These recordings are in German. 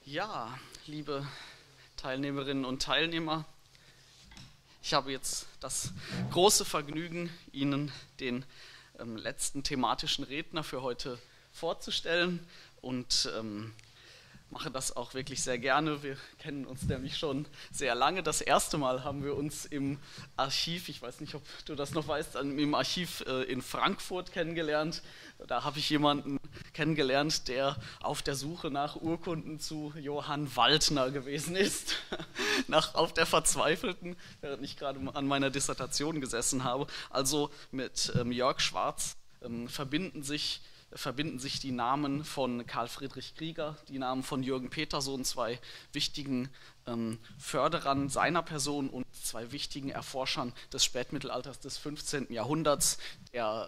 Ja, liebe Teilnehmerinnen und Teilnehmer, ich habe jetzt das große Vergnügen, Ihnen den letzten thematischen Redner für heute vorzustellen und mache das auch wirklich sehr gerne. Wir kennen uns nämlich schon sehr lange. Das erste Mal haben wir uns im Archiv, ich weiß nicht, ob du das noch weißt, im Archiv in Frankfurt kennengelernt. Da habe ich jemanden kennengelernt, der auf der Suche nach Urkunden zu Johann Waldner gewesen ist. Auf der Verzweifelten, während ich gerade an meiner Dissertation gesessen habe. Also mit Jörg Schwarz verbinden sich die Namen von Karl Friedrich Krieger, die Namen von Jürgen Petersohn, zwei wichtigen Förderern seiner Person und zwei wichtigen Erforschern des Spätmittelalters des 15. Jahrhunderts, der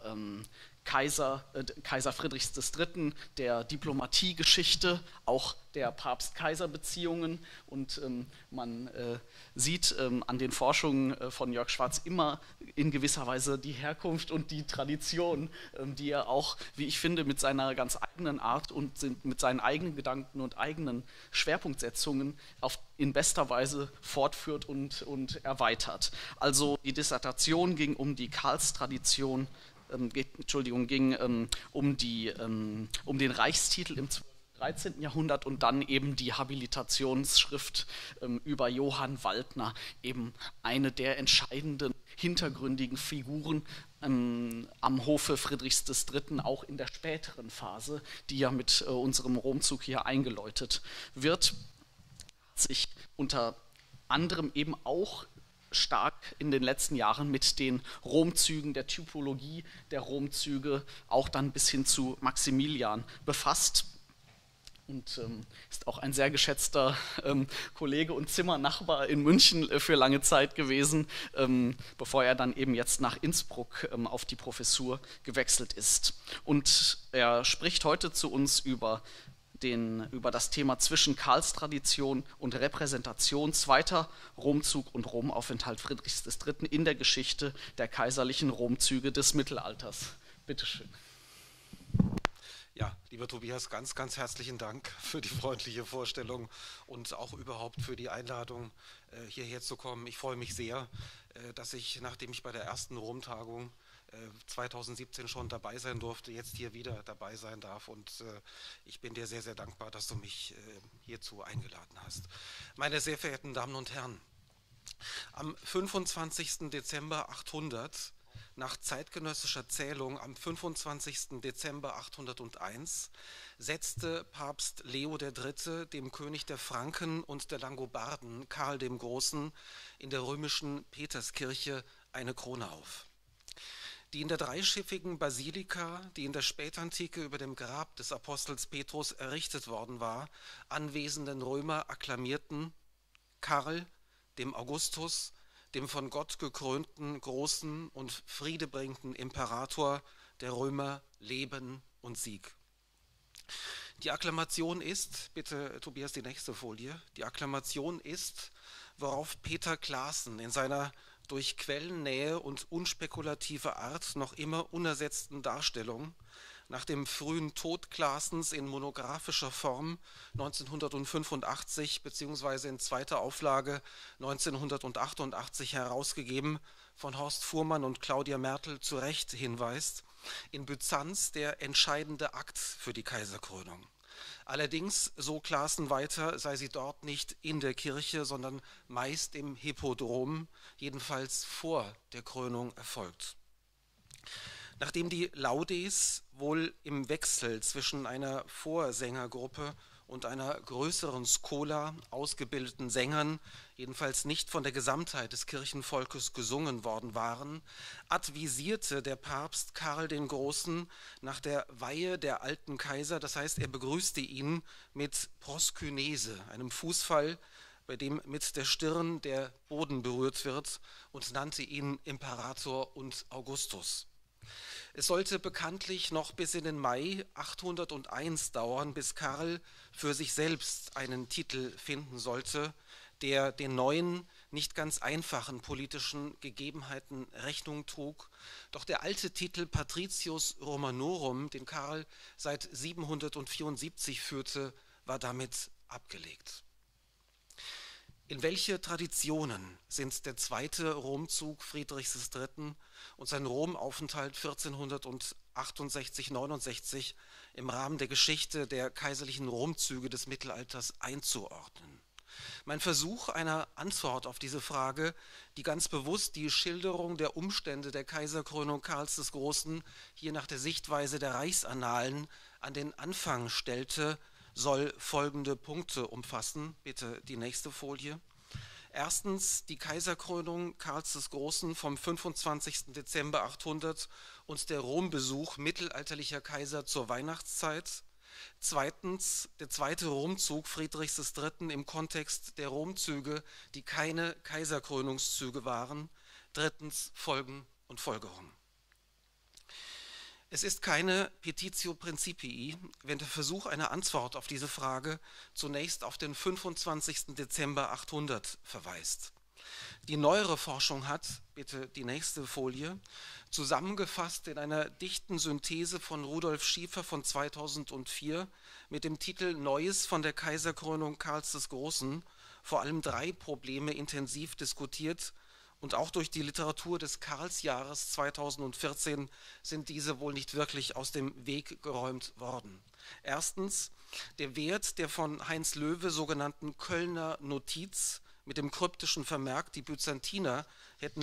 Kaiser Friedrichs III., der Diplomatiegeschichte, auch der Papst-Kaiser-Beziehungen. Und man sieht an den Forschungen von Jörg Schwarz immer in gewisser Weise die Herkunft und die Tradition, die er auch, wie ich finde, mit seiner ganz eigenen Art und mit seinen eigenen Gedanken und eigenen Schwerpunktsetzungen in bester Weise fortführt und erweitert. Also die Dissertation ging um die Karlstradition, ging um den Reichstitel im 13. Jahrhundert und dann eben die Habilitationsschrift über Johann Waldner, eben eine der entscheidenden hintergründigen Figuren am Hofe Friedrichs III., auch in der späteren Phase, die ja mit unserem Romzug hier eingeläutet wird, sich unter anderem eben auch stark in den letzten Jahren mit den Romzügen, der Typologie der Romzüge, auch dann bis hin zu Maximilian befasst und ist auch ein sehr geschätzter Kollege und Zimmernachbar in München für lange Zeit gewesen, bevor er dann eben jetzt nach Innsbruck auf die Professur gewechselt ist. Und er spricht heute zu uns über das Thema zwischen Karlstradition und Repräsentation, zweiter Romzug und Romaufenthalt Friedrichs III. In der Geschichte der kaiserlichen Romzüge des Mittelalters. Bitte schön. Ja, lieber Tobias, ganz, ganz herzlichen Dank für die freundliche Vorstellung und auch überhaupt für die Einladung, hierher zu kommen. Ich freue mich sehr, dass ich, nachdem ich bei der ersten Rom-Tagung 2017 schon dabei sein durfte, jetzt hier wieder dabei sein darf, und ich bin dir sehr, sehr dankbar, dass du mich hierzu eingeladen hast. Meine sehr verehrten Damen und Herren, am 25. Dezember 800, nach zeitgenössischer Zählung am 25. Dezember 801, setzte Papst Leo III. Dem König der Franken und der Langobarden, Karl dem Großen, in der römischen Peterskirche eine Krone auf. Die in der dreischiffigen Basilika, die in der Spätantike über dem Grab des Apostels Petrus errichtet worden war, anwesenden Römer akklamierten: Karl, dem Augustus, dem von Gott gekrönten, großen und friedebringenden Imperator der Römer, Leben und Sieg. Die Akklamation ist, bitte Tobias, die nächste Folie, die Akklamation ist, worauf Peter Classen in seiner durch Quellennähe und unspekulative Art noch immer unersetzten Darstellung nach dem frühen Tod Classens in monographischer Form 1985 bzw. in zweiter Auflage 1988 herausgegeben, von Horst Fuhrmann und Claudia Mertel zu Recht hinweist: in Byzanz der entscheidende Akt für die Kaiserkrönung. Allerdings, so Classen weiter, sei sie dort nicht in der Kirche, sondern meist im Hippodrom, jedenfalls vor der Krönung, erfolgt. Nachdem die Laudes wohl im Wechsel zwischen einer Vorsängergruppe und einer größeren Schola ausgebildeten Sängern jedenfalls nicht von der Gesamtheit des Kirchenvolkes gesungen worden waren, advisierte der Papst Karl den Großen nach der Weihe der alten Kaiser, das heißt, er begrüßte ihn mit Proskynese, einem Fußfall, bei dem mit der Stirn der Boden berührt wird, und nannte ihn Imperator und Augustus. Es sollte bekanntlich noch bis in den Mai 801 dauern, bis Karl für sich selbst einen Titel finden sollte, der den neuen, nicht ganz einfachen politischen Gegebenheiten Rechnung trug. Doch der alte Titel Patricius Romanorum, den Karl seit 774 führte, war damit abgelegt. In welche Traditionen sind der zweite Romzug Friedrichs III. Und sein Romaufenthalt 1468/69 im Rahmen der Geschichte der kaiserlichen Romzüge des Mittelalters einzuordnen? Mein Versuch einer Antwort auf diese Frage, die ganz bewusst die Schilderung der Umstände der Kaiserkrönung Karls des Großen hier nach der Sichtweise der Reichsannalen an den Anfang stellte, soll folgende Punkte umfassen. Bitte die nächste Folie. Erstens die Kaiserkrönung Karls des Großen vom 25. Dezember 800 und der Rombesuch mittelalterlicher Kaiser zur Weihnachtszeit. Zweitens der zweite Romzug Friedrichs III. Im Kontext der Romzüge, die keine Kaiserkrönungszüge waren. Drittens Folgen und Folgerungen. Es ist keine Petitio Principii, wenn der Versuch einer Antwort auf diese Frage zunächst auf den 25. Dezember 800 verweist. Die neuere Forschung hat, bitte die nächste Folie, zusammengefasst in einer dichten Synthese von Rudolf Schiefer von 2004 mit dem Titel Neues von der Kaiserkrönung Karls des Großen vor allem 3 Probleme intensiv diskutiert. Und auch durch die Literatur des Karlsjahres 2014 sind diese wohl nicht wirklich aus dem Weg geräumt worden. Erstens der Wert der von Heinz Löwe sogenannten Kölner Notiz mit dem kryptischen Vermerk, die Byzantiner hätten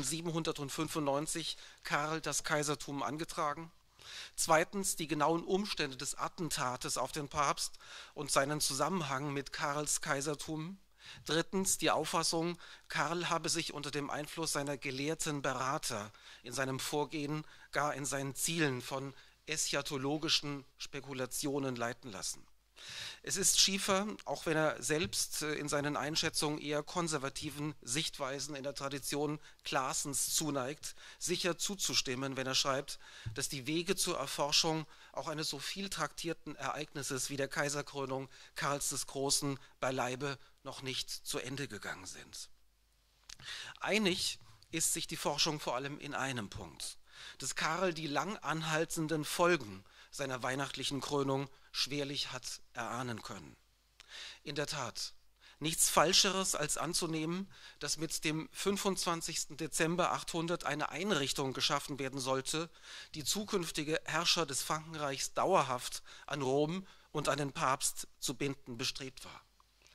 795 Karl das Kaisertum angetragen. Zweitens die genauen Umstände des Attentates auf den Papst und seinen Zusammenhang mit Karls Kaisertum. Drittens die Auffassung, Karl habe sich unter dem Einfluss seiner gelehrten Berater in seinem Vorgehen, gar in seinen Zielen von eschatologischen Spekulationen leiten lassen. Es ist Schiefer, auch wenn er selbst in seinen Einschätzungen eher konservativen Sichtweisen in der Tradition Claessens zuneigt, sicher zuzustimmen, wenn er schreibt, dass die Wege zur Erforschung auch eines so viel traktierten Ereignisses wie der Kaiserkrönung Karls des Großen beileibe noch nicht zu Ende gegangen sind. Einig ist sich die Forschung vor allem in einem Punkt, dass Karl die lang anhaltenden Folgen seiner weihnachtlichen Krönung schwerlich hat erahnen können. In der Tat, nichts Falscheres als anzunehmen, dass mit dem 25. Dezember 800 eine Einrichtung geschaffen werden sollte, die zukünftige Herrscher des Frankenreichs dauerhaft an Rom und an den Papst zu binden bestrebt war.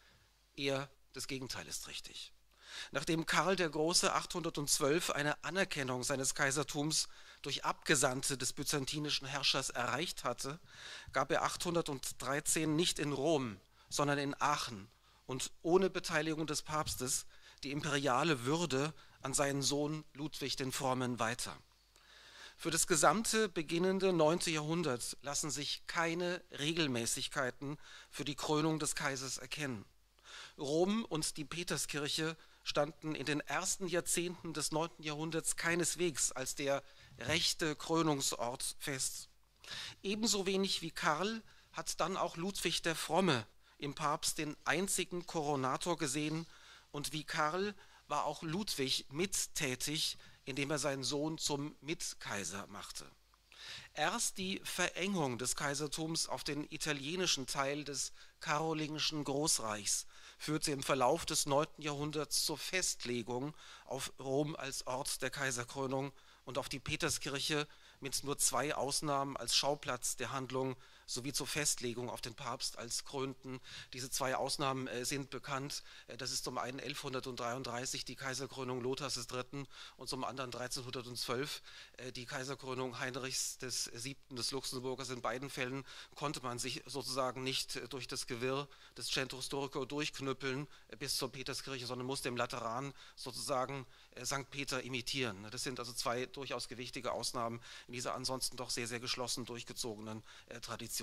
Eher das Gegenteil ist richtig. Nachdem Karl der Große 812 eine Anerkennung seines Kaisertums durch Abgesandte des byzantinischen Herrschers erreicht hatte, gab er 813 nicht in Rom, sondern in Aachen und ohne Beteiligung des Papstes die imperiale Würde an seinen Sohn Ludwig den Frommen weiter. Für das gesamte beginnende 9. Jahrhundert lassen sich keine Regelmäßigkeiten für die Krönung des Kaisers erkennen. Rom und die Peterskirche standen in den ersten Jahrzehnten des 9. Jahrhunderts keineswegs als der rechte Krönungsort fest. Ebenso wenig wie Karl hat dann auch Ludwig der Fromme im Papst den einzigen Koronator gesehen, und wie Karl war auch Ludwig mittätig, indem er seinen Sohn zum Mitkaiser machte. Erst die Verengung des Kaisertums auf den italienischen Teil des karolingischen Großreichs führte im Verlauf des 9. Jahrhunderts zur Festlegung auf Rom als Ort der Kaiserkrönung und auf die Peterskirche mit nur 2 Ausnahmen als Schauplatz der Handlung sowie zur Festlegung auf den Papst als Krönten. Diese 2 Ausnahmen sind bekannt. Das ist zum einen 1133 die Kaiserkrönung Lothars III. Und zum anderen 1312 die Kaiserkrönung Heinrichs VII. Des Luxemburgers. In beiden Fällen konnte man sich sozusagen nicht durch das Gewirr des Centro Storico durchknüppeln bis zur Peterskirche, sondern musste im Lateran sozusagen St. Peter imitieren. Das sind also 2 durchaus gewichtige Ausnahmen in dieser ansonsten doch sehr, sehr geschlossen durchgezogenen Tradition.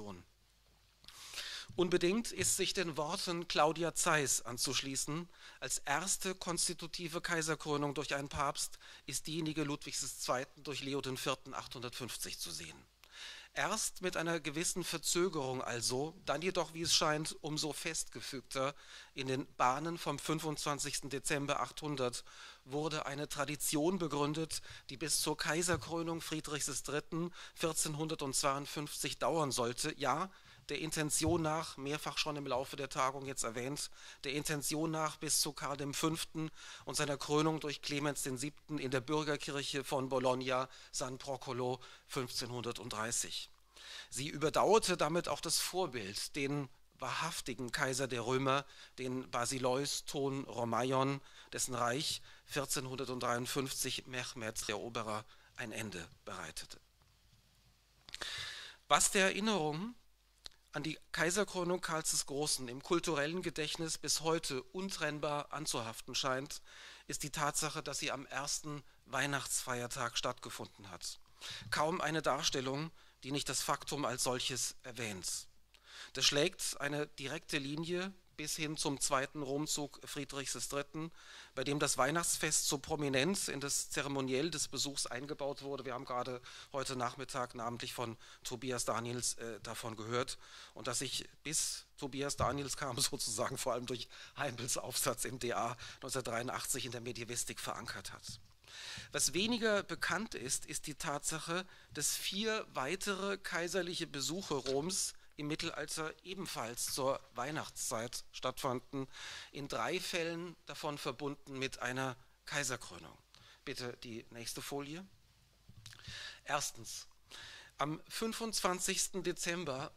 Unbedingt ist sich den Worten Claudia Zeiss anzuschließen. Als erste konstitutive Kaiserkrönung durch einen Papst ist diejenige Ludwigs II. Durch Leo IV. 850 zu sehen. Erst mit einer gewissen Verzögerung also, dann jedoch, wie es scheint, umso festgefügter in den Bahnen vom 25. Dezember 800 wurde eine Tradition begründet, die bis zur Kaiserkrönung Friedrichs III. 1452 dauern sollte, ja, der Intention nach, mehrfach schon im Laufe der Tagung jetzt erwähnt, der Intention nach bis zu Karl V. und seiner Krönung durch Clemens VII. In der Bürgerkirche von Bologna, San Procolo 1530. Sie überdauerte damit auch das Vorbild, den wahrhaftigen Kaiser der Römer, den Basileus Thon Romaion, dessen Reich 1453 Mehmed der Eroberer ein Ende bereitete. Was der Erinnerung an die Kaiserkrönung Karls des Großen im kulturellen Gedächtnis bis heute untrennbar anzuhaften scheint, ist die Tatsache, dass sie am ersten Weihnachtsfeiertag stattgefunden hat. Kaum eine Darstellung, die nicht das Faktum als solches erwähnt. Das schlägt eine direkte Linie bis hin zum zweiten Romzug Friedrichs III., bei dem das Weihnachtsfest so prominent in das Zeremoniell des Besuchs eingebaut wurde. Wir haben gerade heute Nachmittag namentlich von Tobias Daniels davon gehört und dass sich bis Tobias Daniels kam, sozusagen vor allem durch Heimbels Aufsatz im DA 1983 in der Medievistik verankert hat. Was weniger bekannt ist, ist die Tatsache, dass 4 weitere kaiserliche Besuche Roms im Mittelalter ebenfalls zur Weihnachtszeit stattfanden, in 3 Fällen davon verbunden mit einer Kaiserkrönung. Bitte die nächste Folie. Erstens, am 25. Dezember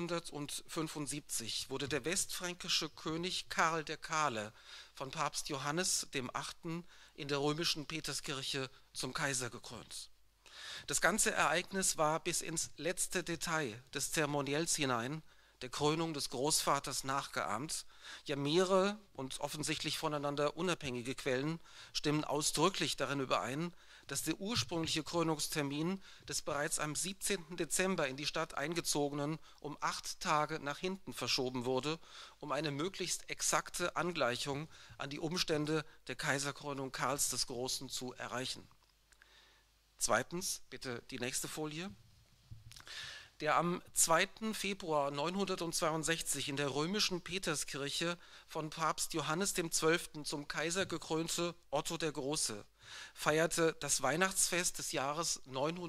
875 wurde der westfränkische König Karl der Kahle von Papst Johannes VIII. In der römischen Peterskirche zum Kaiser gekrönt. Das ganze Ereignis war bis ins letzte Detail des Zeremoniells hinein der Krönung des Großvaters nachgeahmt. Ja, mehrere und offensichtlich voneinander unabhängige Quellen stimmen ausdrücklich darin überein, dass der ursprüngliche Krönungstermin des bereits am 17. Dezember in die Stadt eingezogenen um 8 Tage nach hinten verschoben wurde, um eine möglichst exakte Angleichung an die Umstände der Kaiserkrönung Karls des Großen zu erreichen. Zweitens, bitte die nächste Folie. Der am 2. Februar 962 in der römischen Peterskirche von Papst Johannes XII. Zum Kaiser gekrönte Otto der Große feierte das Weihnachtsfest des Jahres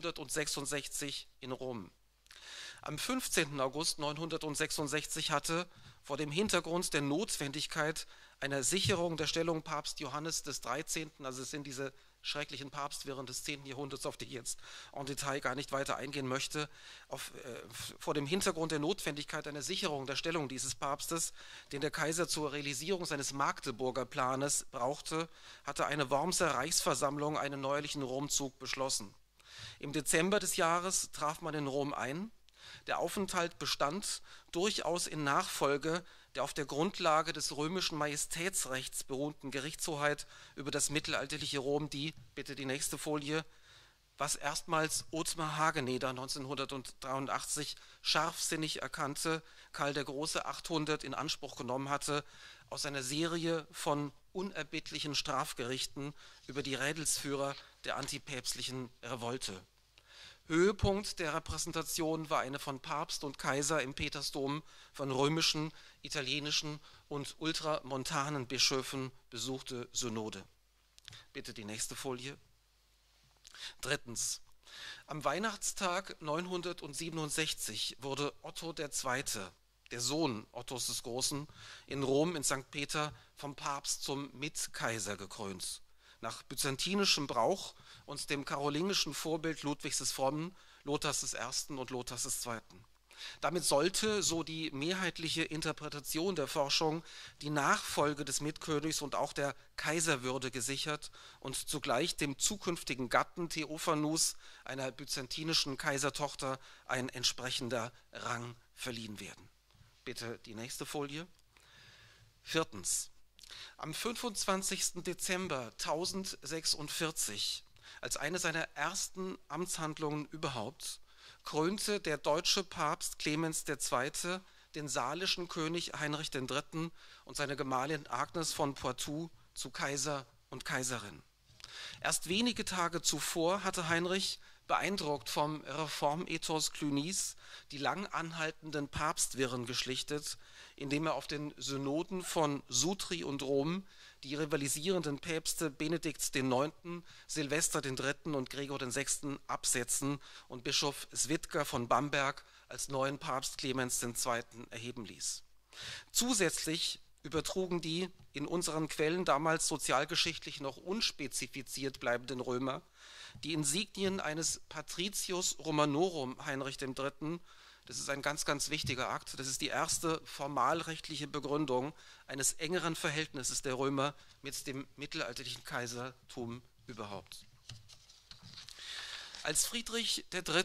966 in Rom. Am 15. August 966 hatte, vor dem Hintergrund der Notwendigkeit einer Sicherung der Stellung Papst Johannes des 13., also es sind diese schrecklichen Papstwirren des 10. Jahrhunderts, auf die ich jetzt en Detail gar nicht weiter eingehen möchte, vor dem Hintergrund der Notwendigkeit einer Sicherung der Stellung dieses Papstes, den der Kaiser zur Realisierung seines Magdeburger Planes brauchte, hatte eine Wormser Reichsversammlung einen neuerlichen Romzug beschlossen. Im Dezember des Jahres traf man in Rom ein. Der Aufenthalt bestand durchaus in Nachfolge der auf der Grundlage des römischen Majestätsrechts beruhenden Gerichtshoheit über das mittelalterliche Rom, die, bitte die nächste Folie, was erstmals Othmar Hageneder 1983 scharfsinnig erkannte, Karl der Große 800 in Anspruch genommen hatte, aus einer Serie von unerbittlichen Strafgerichten über die Rädelsführer der antipäpstlichen Revolte. Höhepunkt der Repräsentation war eine von Papst und Kaiser im Petersdom von römischen, italienischen und ultramontanen Bischöfen besuchte Synode. Bitte die nächste Folie. Drittens. Am Weihnachtstag 967 wurde Otto II., der Sohn Ottos des Großen, in Rom in St. Peter vom Papst zum Mitkaiser gekrönt. Nach byzantinischem Brauch und dem karolingischen Vorbild Ludwigs des Frommen, Lothars I. und Lothars II. Damit sollte, so die mehrheitliche Interpretation der Forschung, die Nachfolge des Mitkönigs und auch der Kaiserwürde gesichert und zugleich dem zukünftigen Gatten Theophanus, einer byzantinischen Kaisertochter, ein entsprechender Rang verliehen werden. Bitte die nächste Folie. Viertens. Am 25. Dezember 1046, als eine seiner ersten Amtshandlungen überhaupt, krönte der deutsche Papst Clemens II. Den salischen König Heinrich III. Und seine Gemahlin Agnes von Poitou zu Kaiser und Kaiserin. Erst wenige Tage zuvor hatte Heinrich, beeindruckt vom Reformethos Clunys, die lang anhaltenden Papstwirren geschlichtet, indem er auf den Synoden von Sutri und Rom die rivalisierenden Päpste Benedikt IX., Silvester III. Und Gregor VI. Absetzen und Bischof Swidger von Bamberg als neuen Papst Clemens II. Erheben ließ. Zusätzlich übertrugen die in unseren Quellen damals sozialgeschichtlich noch unspezifiziert bleibenden Römer die Insignien eines Patricius Romanorum Heinrich III. Das ist ein ganz, ganz wichtiger Akt. Das ist die erste formalrechtliche Begründung eines engeren Verhältnisses der Römer mit dem mittelalterlichen Kaisertum überhaupt. Als Friedrich III.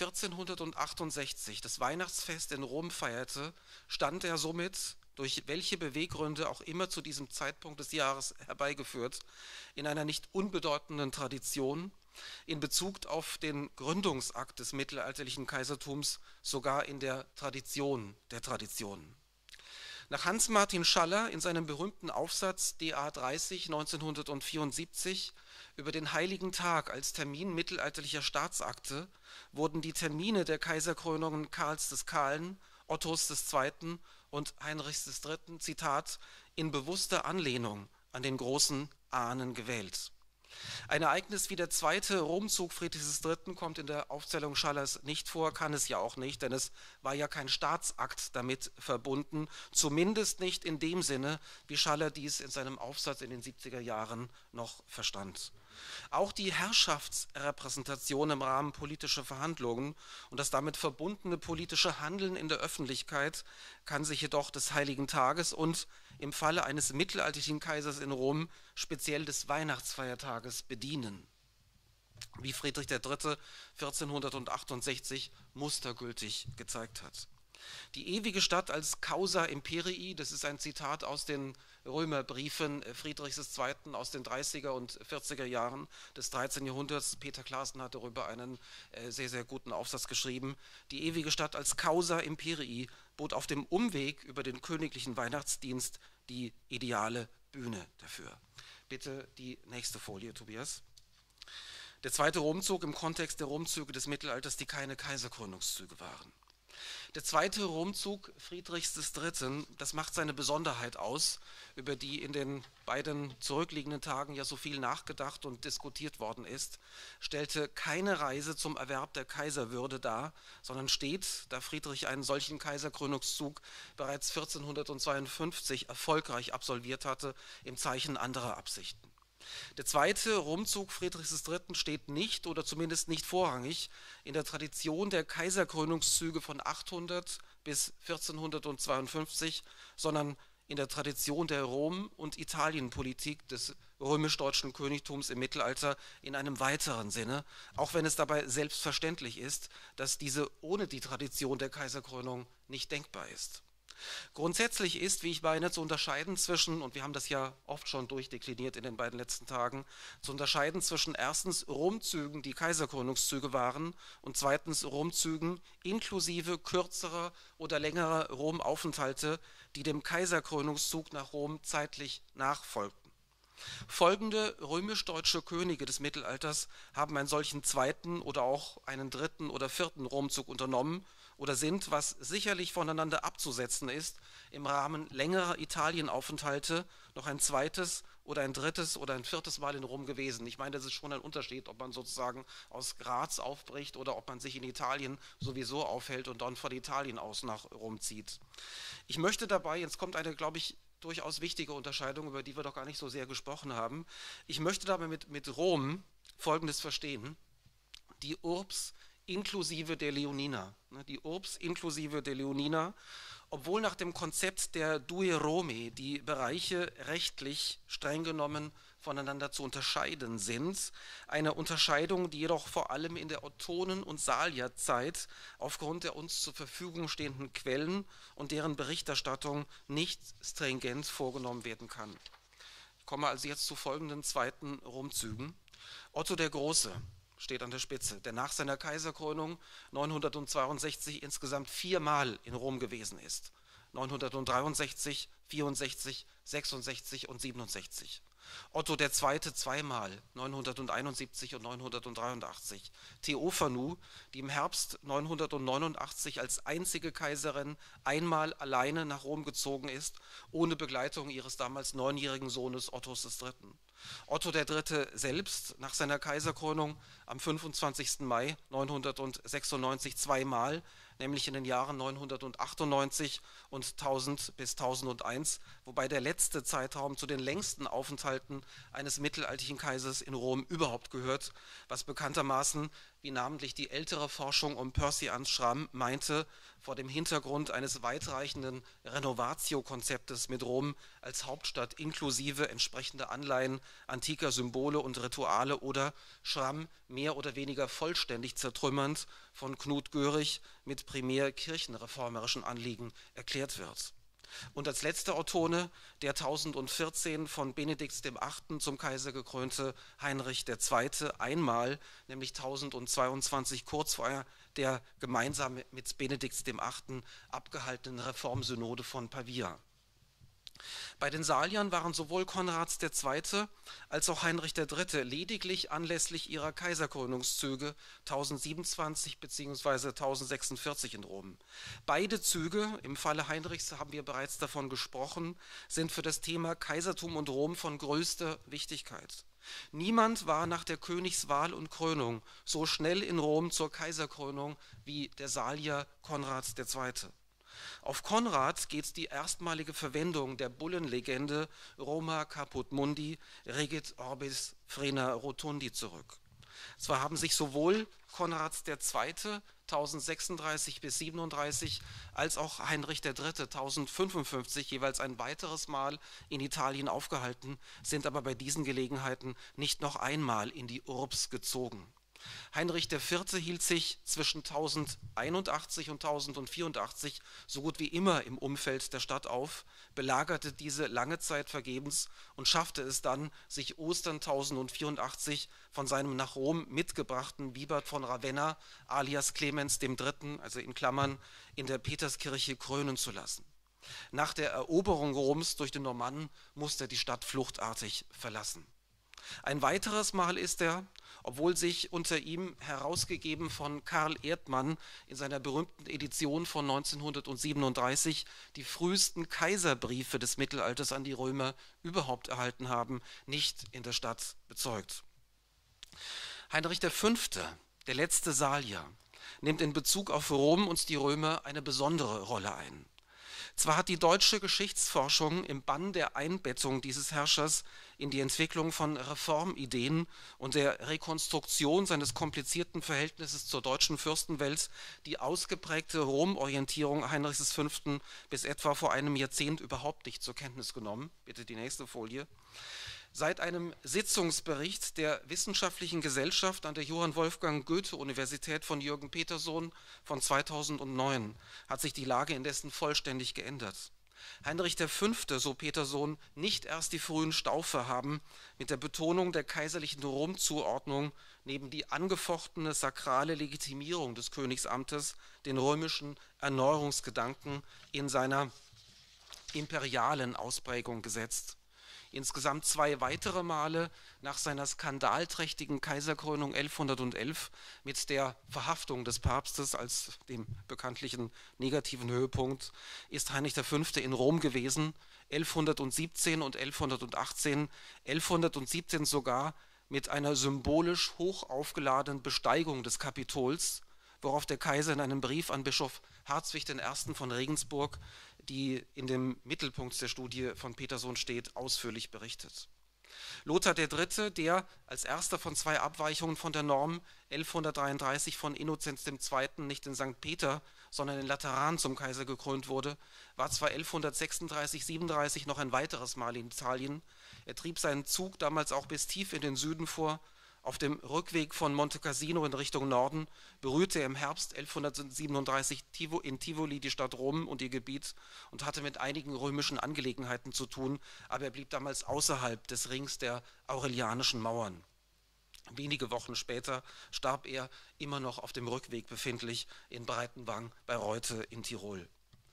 1468 das Weihnachtsfest in Rom feierte, stand er somit, durch welche Beweggründe auch immer zu diesem Zeitpunkt des Jahres herbeigeführt, in einer nicht unbedeutenden Tradition, in Bezug auf den Gründungsakt des mittelalterlichen Kaisertums sogar in der Tradition der Traditionen. Nach Hans-Martin Schaller in seinem berühmten Aufsatz DA 30 1974 über den Heiligen Tag als Termin mittelalterlicher Staatsakte wurden die Termine der Kaiserkrönungen Karls des Kahlen, Ottos II. Und Heinrichs III., Zitat, in bewusster Anlehnung an den großen Ahnen gewählt. Ein Ereignis wie der zweite Romzug Friedrichs III. Kommt in der Aufzählung Schallers nicht vor, kann es ja auch nicht, denn es war ja kein Staatsakt damit verbunden, zumindest nicht in dem Sinne, wie Schaller dies in seinem Aufsatz in den 70er Jahren noch verstand. Auch die Herrschaftsrepräsentation im Rahmen politischer Verhandlungen und das damit verbundene politische Handeln in der Öffentlichkeit kann sich jedoch des Heiligen Tages und im Falle eines mittelalterlichen Kaisers in Rom speziell des Weihnachtsfeiertages bedienen, wie Friedrich III. 1468 mustergültig gezeigt hat. Die ewige Stadt als Causa Imperii, das ist ein Zitat aus den Römerbriefen Friedrichs II. Aus den 30er und 40er Jahren des 13. Jahrhunderts. Peter Claassen hat darüber einen sehr, sehr guten Aufsatz geschrieben. Die ewige Stadt als Causa Imperii bot auf dem Umweg über den königlichen Weihnachtsdienst die ideale Bühne dafür. Bitte die nächste Folie, Tobias. Der zweite Romzug im Kontext der Romzüge des Mittelalters, die keine Kaiserkrönungszüge waren. Der zweite Romzug Friedrichs III., das macht seine Besonderheit aus, über die in den beiden zurückliegenden Tagen ja so viel nachgedacht und diskutiert worden ist, stellte keine Reise zum Erwerb der Kaiserwürde dar, sondern steht, da Friedrich einen solchen Kaiserkrönungszug bereits 1452 erfolgreich absolviert hatte, im Zeichen anderer Absichten. Der zweite Romzug Friedrichs III. Steht nicht oder zumindest nicht vorrangig in der Tradition der Kaiserkrönungszüge von 800 bis 1452, sondern in der Tradition der Rom- und Italienpolitik des römisch-deutschen Königtums im Mittelalter in einem weiteren Sinne, auch wenn es dabei selbstverständlich ist, dass diese ohne die Tradition der Kaiserkrönung nicht denkbar ist. Grundsätzlich ist, wie ich meine, zu unterscheiden zwischen, und wir haben das ja oft schon durchdekliniert in den beiden letzten Tagen, zu unterscheiden zwischen erstens Romzügen, die Kaiserkrönungszüge waren, und zweitens Romzügen inklusive kürzerer oder längerer Romaufenthalte, die dem Kaiserkrönungszug nach Rom zeitlich nachfolgten. Folgende römisch-deutsche Könige des Mittelalters haben einen solchen zweiten oder auch einen dritten oder vierten Romzug unternommen oder sind, was sicherlich voneinander abzusetzen ist, im Rahmen längerer Italienaufenthalte noch ein zweites oder ein drittes oder ein viertes Mal in Rom gewesen. Ich meine, das ist schon ein Unterschied, ob man sozusagen aus Graz aufbricht oder ob man sich in Italien sowieso aufhält und dann von Italien aus nach Rom zieht. Ich möchte dabei, jetzt kommt eine, glaube ich, durchaus wichtige Unterscheidung, über die wir doch gar nicht so sehr gesprochen haben. Ich möchte dabei mit Rom Folgendes verstehen: die Urbs inklusive der Leoniner. Die Urbs inklusive der Leoniner, obwohl nach dem Konzept der Due Romae die Bereiche rechtlich streng genommen voneinander zu unterscheiden sind. Eine Unterscheidung, die jedoch vor allem in der Ottonen- und Salierzeit aufgrund der uns zur Verfügung stehenden Quellen und deren Berichterstattung nicht stringent vorgenommen werden kann. Ich komme also jetzt zu folgenden zweiten Romzügen. Otto der Große steht an der Spitze, der nach seiner Kaiserkrönung 962 insgesamt 4-mal in Rom gewesen ist. 963, 64, 66 und 67. Otto II. 2-mal, 971 und 983. Theophanu, die im Herbst 989 als einzige Kaiserin einmal alleine nach Rom gezogen ist, ohne Begleitung ihres damals 9-jährigen Sohnes Ottos III. Otto III. Selbst nach seiner Kaiserkrönung am 25. Mai 996 2-mal, nämlich in den Jahren 998 und 1000 bis 1001, wobei der letzte Zeitraum zu den längsten Aufenthalten eines mittelalterlichen Kaisers in Rom überhaupt gehört, was bekanntermaßen, wie namentlich die ältere Forschung um Persians Schramm meinte, vor dem Hintergrund eines weitreichenden Renovatio-Konzeptes mit Rom als Hauptstadt inklusive entsprechender Anleihen antiker Symbole und Rituale oder Schramm mehr oder weniger vollständig zertrümmernd von Knut Görig mit primär kirchenreformerischen Anliegen erklärt wird. Und als letzte Autone der 1014 von Benedikt VIII. Zum Kaiser gekrönte Heinrich II. Einmal, nämlich 1022 kurz vor der gemeinsam mit Benedikt VIII. Abgehaltenen Reformsynode von Pavia. Bei den Saliern waren sowohl Konrads II. Als auch Heinrich III. Lediglich anlässlich ihrer Kaiserkrönungszüge 1027 bzw. 1046 in Rom. Beide Züge, im Falle Heinrichs haben wir bereits davon gesprochen, sind für das Thema Kaisertum und Rom von größter Wichtigkeit. Niemand war nach der Königswahl und Krönung so schnell in Rom zur Kaiserkrönung wie der Salier Konrad II. Auf Konrad geht die erstmalige Verwendung der Bullenlegende Roma caput mundi, regit orbis frena rotundi zurück. Zwar haben sich sowohl Konrad II. 1036 bis 37 als auch Heinrich III. 1055 jeweils ein weiteres Mal in Italien aufgehalten, sind aber bei diesen Gelegenheiten nicht noch einmal in die Urbs gezogen. Heinrich IV. Hielt sich zwischen 1081 und 1084 so gut wie immer im Umfeld der Stadt auf, belagerte diese lange Zeit vergebens und schaffte es dann, sich Ostern 1084 von seinem nach Rom mitgebrachten Wibert von Ravenna alias Clemens III., also in Klammern, in der Peterskirche krönen zu lassen. Nach der Eroberung Roms durch die Normannen musste er die Stadt fluchtartig verlassen. Ein weiteres Mal ist er, obwohl sich unter ihm herausgegeben von Karl Erdmann in seiner berühmten Edition von 1937 die frühesten Kaiserbriefe des Mittelalters an die Römer überhaupt erhalten haben, nicht in der Stadt bezeugt. Heinrich V., der letzte Salier, nimmt in Bezug auf Rom und die Römer eine besondere Rolle ein. Zwar hat die deutsche Geschichtsforschung im Bann der Einbettung dieses Herrschers in die Entwicklung von Reformideen und der Rekonstruktion seines komplizierten Verhältnisses zur deutschen Fürstenwelt die ausgeprägte Rom-Orientierung Heinrichs V. bis etwa vor einem Jahrzehnt überhaupt nicht zur Kenntnis genommen. Bitte die nächste Folie. Seit einem Sitzungsbericht der Wissenschaftlichen Gesellschaft an der Johann Wolfgang Goethe-Universität von Jürgen Petersohn von 2009 hat sich die Lage indessen vollständig geändert. Heinrich V., so Petersohn, nicht erst die frühen Staufer haben mit der Betonung der kaiserlichen Romzuordnung neben die angefochtene sakrale Legitimierung des Königsamtes den römischen Erneuerungsgedanken in seiner imperialen Ausprägung gesetzt. Insgesamt 2 weitere Male nach seiner skandalträchtigen Kaiserkrönung 1111 mit der Verhaftung des Papstes als dem bekanntlichen negativen Höhepunkt ist Heinrich V. in Rom gewesen, 1117 und 1118, 1117 sogar mit einer symbolisch hoch aufgeladenen Besteigung des Kapitols, worauf der Kaiser in einem Brief an Bischof Hartwig I. von Regensburg, die in dem Mittelpunkt der Studie von Petersohn steht, ausführlich berichtet. Lothar III., der als erster von 2 Abweichungen von der Norm 1133 von Innozenz II. Nicht in St. Peter, sondern in Lateran zum Kaiser gekrönt wurde, war zwar 1136/37 noch ein weiteres Mal in Italien, er trieb seinen Zug damals auch bis tief in den Süden vor. Auf dem Rückweg von Monte Cassino in Richtung Norden berührte er im Herbst 1137 in Tivoli die Stadt Rom und ihr Gebiet und hatte mit einigen römischen Angelegenheiten zu tun, aber er blieb damals außerhalb des Rings der Aurelianischen Mauern. Wenige Wochen später starb er, immer noch auf dem Rückweg befindlich, in Breitenwang bei Reute in Tirol.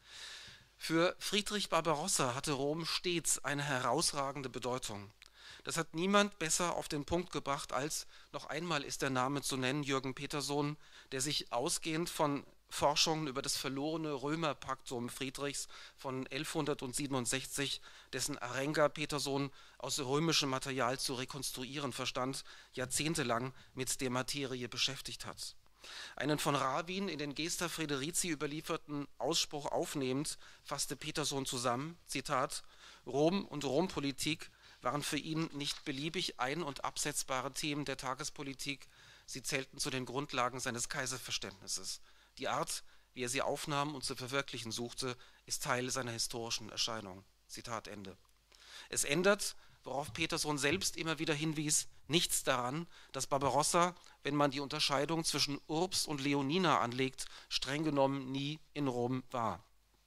Für Friedrich Barbarossa hatte Rom stets eine herausragende Bedeutung. Das hat niemand besser auf den Punkt gebracht als, noch einmal ist der Name zu nennen, Jürgen Petersohn, der sich ausgehend von Forschungen über das verlorene Römerpaktum Friedrichs von 1167, dessen Arenga Petersohn aus römischem Material zu rekonstruieren verstand, jahrzehntelang mit der Materie beschäftigt hat. Einen von Rawin in den Gesta Friderici überlieferten Ausspruch aufnehmend fasste Peterson zusammen, Zitat: Rom und Rompolitik waren für ihn nicht beliebig ein- und absetzbare Themen der Tagespolitik, sie zählten zu den Grundlagen seines Kaiserverständnisses. Die Art, wie er sie aufnahm und zu verwirklichen suchte, ist Teil seiner historischen Erscheinung. Zitat Ende. Es ändert, worauf Peterson selbst immer wieder hinwies, nichts daran, dass Barbarossa, wenn man die Unterscheidung zwischen Urbs und Leonina anlegt, streng genommen nie in Rom war.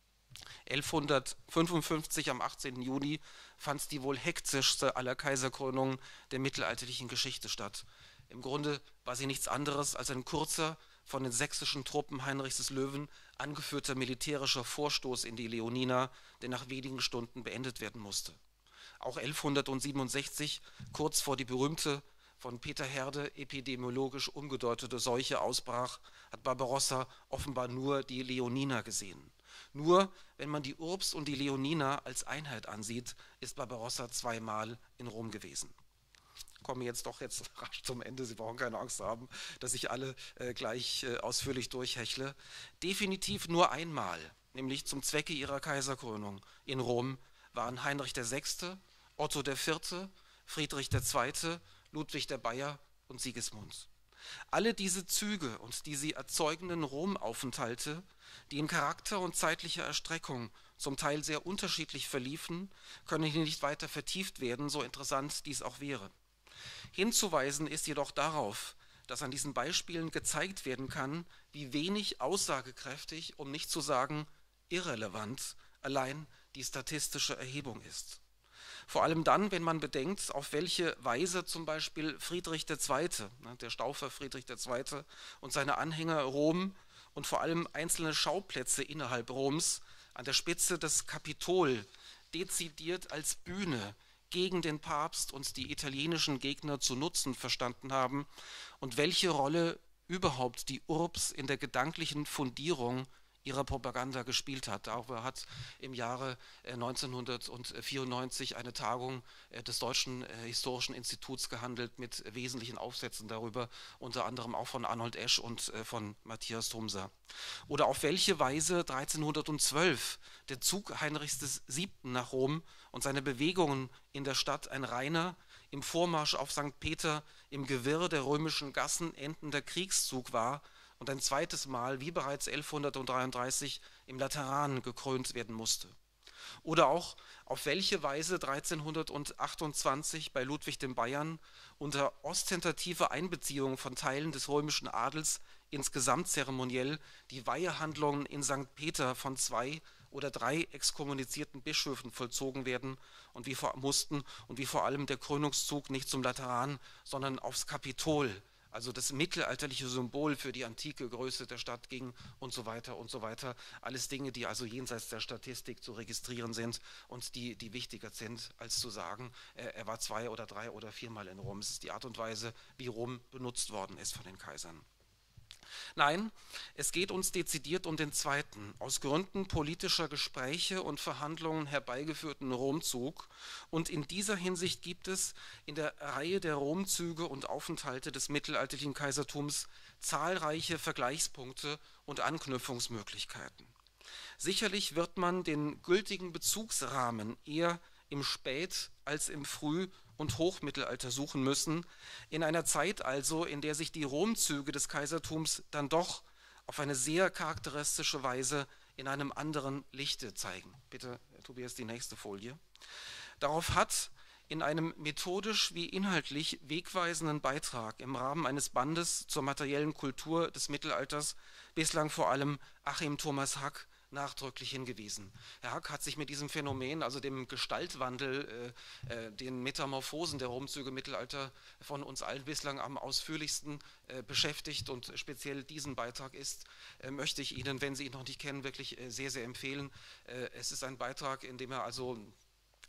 1155 am 18. Juni fand die wohl hektischste aller Kaiserkrönungen der mittelalterlichen Geschichte statt. Im Grunde war sie nichts anderes als ein kurzer, von den sächsischen Truppen Heinrichs des Löwen angeführter militärischer Vorstoß in die Leonina, der nach wenigen Stunden beendet werden musste. Auch 1167, kurz vor die berühmte, von Peter Herde epidemiologisch umgedeutete Seuche ausbrach, hat Barbarossa offenbar nur die Leonina gesehen. Nur wenn man die Urbs und die Leonina als Einheit ansieht, ist Barbarossa zweimal in Rom gewesen. Ich komme jetzt rasch zum Ende, Sie brauchen keine Angst haben, dass ich alle gleich ausführlich durchhechle. Definitiv nur einmal, nämlich zum Zwecke ihrer Kaiserkrönung in Rom, waren Heinrich VI., Otto IV., Friedrich II., Ludwig der Bayer und Sigismund. Alle diese Züge und die sie erzeugenden Romaufenthalte, die in Charakter und zeitlicher Erstreckung zum Teil sehr unterschiedlich verliefen, können hier nicht weiter vertieft werden, so interessant dies auch wäre. Hinzuweisen ist jedoch darauf, dass an diesen Beispielen gezeigt werden kann, wie wenig aussagekräftig, um nicht zu sagen irrelevant, allein die statistische Erhebung ist. Vor allem dann, wenn man bedenkt, auf welche Weise zum Beispiel Friedrich II., der Staufer Friedrich II. Und seine Anhänger Rom und vor allem einzelne Schauplätze innerhalb Roms an der Spitze des Kapitol dezidiert als Bühne gegen den Papst und die italienischen Gegner zu nutzen verstanden haben und welche Rolle überhaupt die Urbs in der gedanklichen Fundierung ihrer Propaganda gespielt hat. Darüber hat im Jahre 1994 eine Tagung des Deutschen Historischen Instituts gehandelt mit wesentlichen Aufsätzen darüber, unter anderem auch von Arnold Esch und von Matthias Thomser. Oder auf welche Weise 1312 der Zug Heinrichs VII. Nach Rom und seine Bewegungen in der Stadt ein reiner, im Vormarsch auf St. Peter im Gewirr der römischen Gassen endender Kriegszug war und ein zweites Mal, wie bereits 1133, im Lateran gekrönt werden musste. Oder auch, auf welche Weise 1328 bei Ludwig dem Bayern unter ostentativer Einbeziehung von Teilen des römischen Adels ins Gesamtzeremoniell die Weihehandlungen in St. Peter von 2 oder 3 exkommunizierten Bischöfen vollzogen werden und wie vor allem der Krönungszug nicht zum Lateran, sondern aufs Kapitol, also das mittelalterliche Symbol für die antike Größe der Stadt ging und so weiter und so weiter. Alles Dinge, die also jenseits der Statistik zu registrieren sind und die wichtiger sind, als zu sagen, er war 2 oder 3 oder 4 Mal in Rom. Es ist die Art und Weise, wie Rom benutzt worden ist von den Kaisern. Nein, es geht uns dezidiert um den zweiten, aus Gründen politischer Gespräche und Verhandlungen herbeigeführten Romzug. Und in dieser Hinsicht gibt es in der Reihe der Romzüge und Aufenthalte des mittelalterlichen Kaisertums zahlreiche Vergleichspunkte und Anknüpfungsmöglichkeiten. Sicherlich wird man den gültigen Bezugsrahmen eher im Spät- als im Früh- und Hochmittelalter suchen müssen, in einer Zeit also, in der sich die Romzüge des Kaisertums dann doch auf eine sehr charakteristische Weise in einem anderen Lichte zeigen. Bitte, Tobias, die nächste Folie. Darauf hat in einem methodisch wie inhaltlich wegweisenden Beitrag im Rahmen eines Bandes zur materiellen Kultur des Mittelalters bislang vor allem Achim Thomas Hack nachdrücklich hingewiesen. Herr Hack hat sich mit diesem Phänomen, also dem Gestaltwandel, den Metamorphosen der Romzüge im Mittelalter von uns allen bislang am ausführlichsten beschäftigt und speziell diesen Beitrag möchte ich Ihnen, wenn Sie ihn noch nicht kennen, wirklich sehr, sehr empfehlen. Es ist ein Beitrag, in dem er also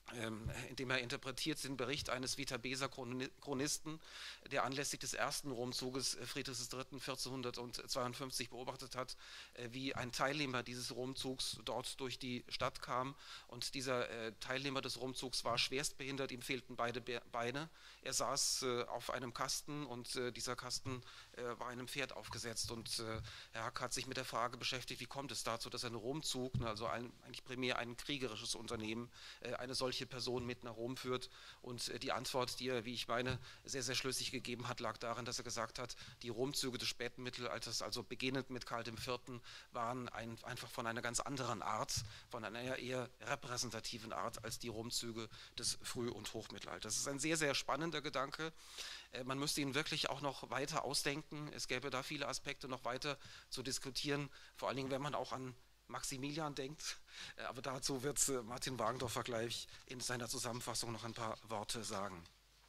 indem er interpretiert den Bericht eines Viterbeser Chronisten, der anlässlich des ersten Romzuges Friedrichs III. 1452 beobachtet hat, wie ein Teilnehmer dieses Romzugs dort durch die Stadt kam, und dieser Teilnehmer des Romzugs war schwerstbehindert, ihm fehlten beide Beine. Er saß auf einem Kasten, und dieser Kasten war einem Pferd aufgesetzt, und Herr Hack hat sich mit der Frage beschäftigt, wie kommt es dazu, dass ein Romzug, also eigentlich primär ein kriegerisches Unternehmen, eine solche Person mit nach Rom führt, und die Antwort, die er, wie ich meine, sehr, sehr schlüssig gegeben hat, lag darin, dass er gesagt hat, die Romzüge des späten Mittelalters, also beginnend mit Karl IV., waren einfach von einer ganz anderen Art, von einer eher repräsentativen Art als die Romzüge des Früh- und Hochmittelalters. Das ist ein sehr, sehr spannender Gedanke. Man müsste ihn wirklich auch noch weiter ausdenken. Es gäbe da viele Aspekte noch weiter zu diskutieren, vor allen Dingen, wenn man auch an Maximilian denkt, aber dazu wird Martin Wagendorfer gleich in seiner Zusammenfassung noch ein paar Worte sagen.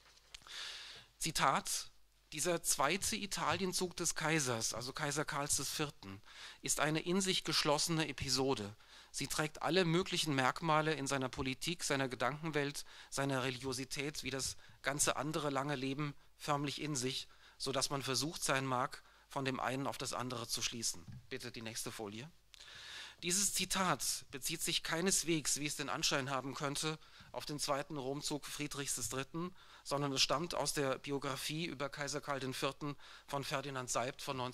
Zitat: Dieser zweite Italienzug des Kaisers, also Kaiser Karls IV., ist eine in sich geschlossene Episode. Sie trägt alle möglichen Merkmale in seiner Politik, seiner Gedankenwelt, seiner Religiosität wie das ganze andere lange Leben förmlich in sich, sodass man versucht sein mag, von dem einen auf das andere zu schließen. Bitte die nächste Folie. Dieses Zitat bezieht sich keineswegs, wie es den Anschein haben könnte, auf den zweiten Romzug Friedrichs III., sondern es stammt aus der Biografie über Kaiser Karl IV. Von Ferdinand Seibt von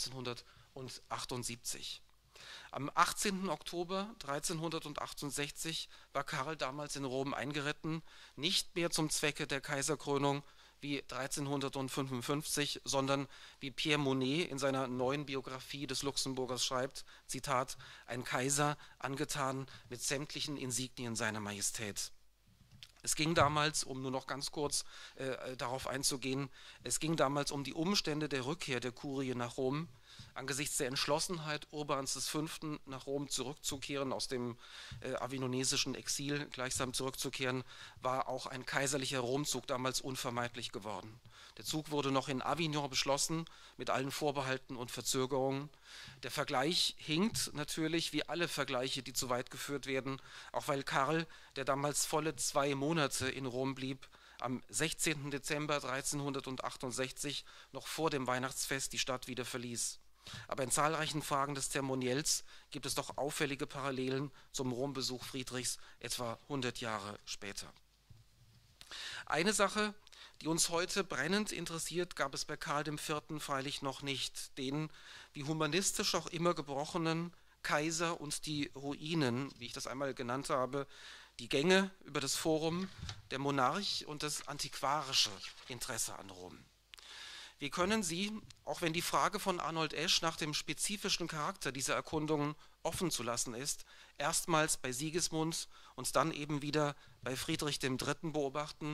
1978. Am 18. Oktober 1368 war Karl damals in Rom eingeritten, nicht mehr zum Zwecke der Kaiserkrönung wie 1355, sondern wie Pierre Monet in seiner neuen Biografie des Luxemburgers schreibt, Zitat, ein Kaiser, angetan mit sämtlichen Insignien seiner Majestät. Es ging damals, um nur noch ganz kurz darauf einzugehen, es ging damals um die Umstände der Rückkehr der Kurie nach Rom. Angesichts der Entschlossenheit Urbans V. nach Rom zurückzukehren, aus dem avignonesischen Exil gleichsam zurückzukehren, war auch ein kaiserlicher Romzug damals unvermeidlich geworden. Der Zug wurde noch in Avignon beschlossen, mit allen Vorbehalten und Verzögerungen. Der Vergleich hinkt natürlich, wie alle Vergleiche, die zu weit geführt werden, auch weil Karl, der damals volle 2 Monate in Rom blieb, am 16. Dezember 1368 noch vor dem Weihnachtsfest die Stadt wieder verließ. Aber in zahlreichen Fragen des Zeremoniells gibt es doch auffällige Parallelen zum Rombesuch Friedrichs etwa 100 Jahre später. Eine Sache, die uns heute brennend interessiert, gab es bei Karl IV. Freilich noch nicht, den, wie humanistisch auch immer gebrochenen Kaiser und die Ruinen, wie ich das einmal genannt habe, die Gänge über das Forum, der Monarch und das antiquarische Interesse an Rom. Wie können Sie, auch wenn die Frage von Arnold Esch nach dem spezifischen Charakter dieser Erkundungen offen zu lassen ist, erstmals bei Sigismund und dann eben wieder bei Friedrich III. Beobachten,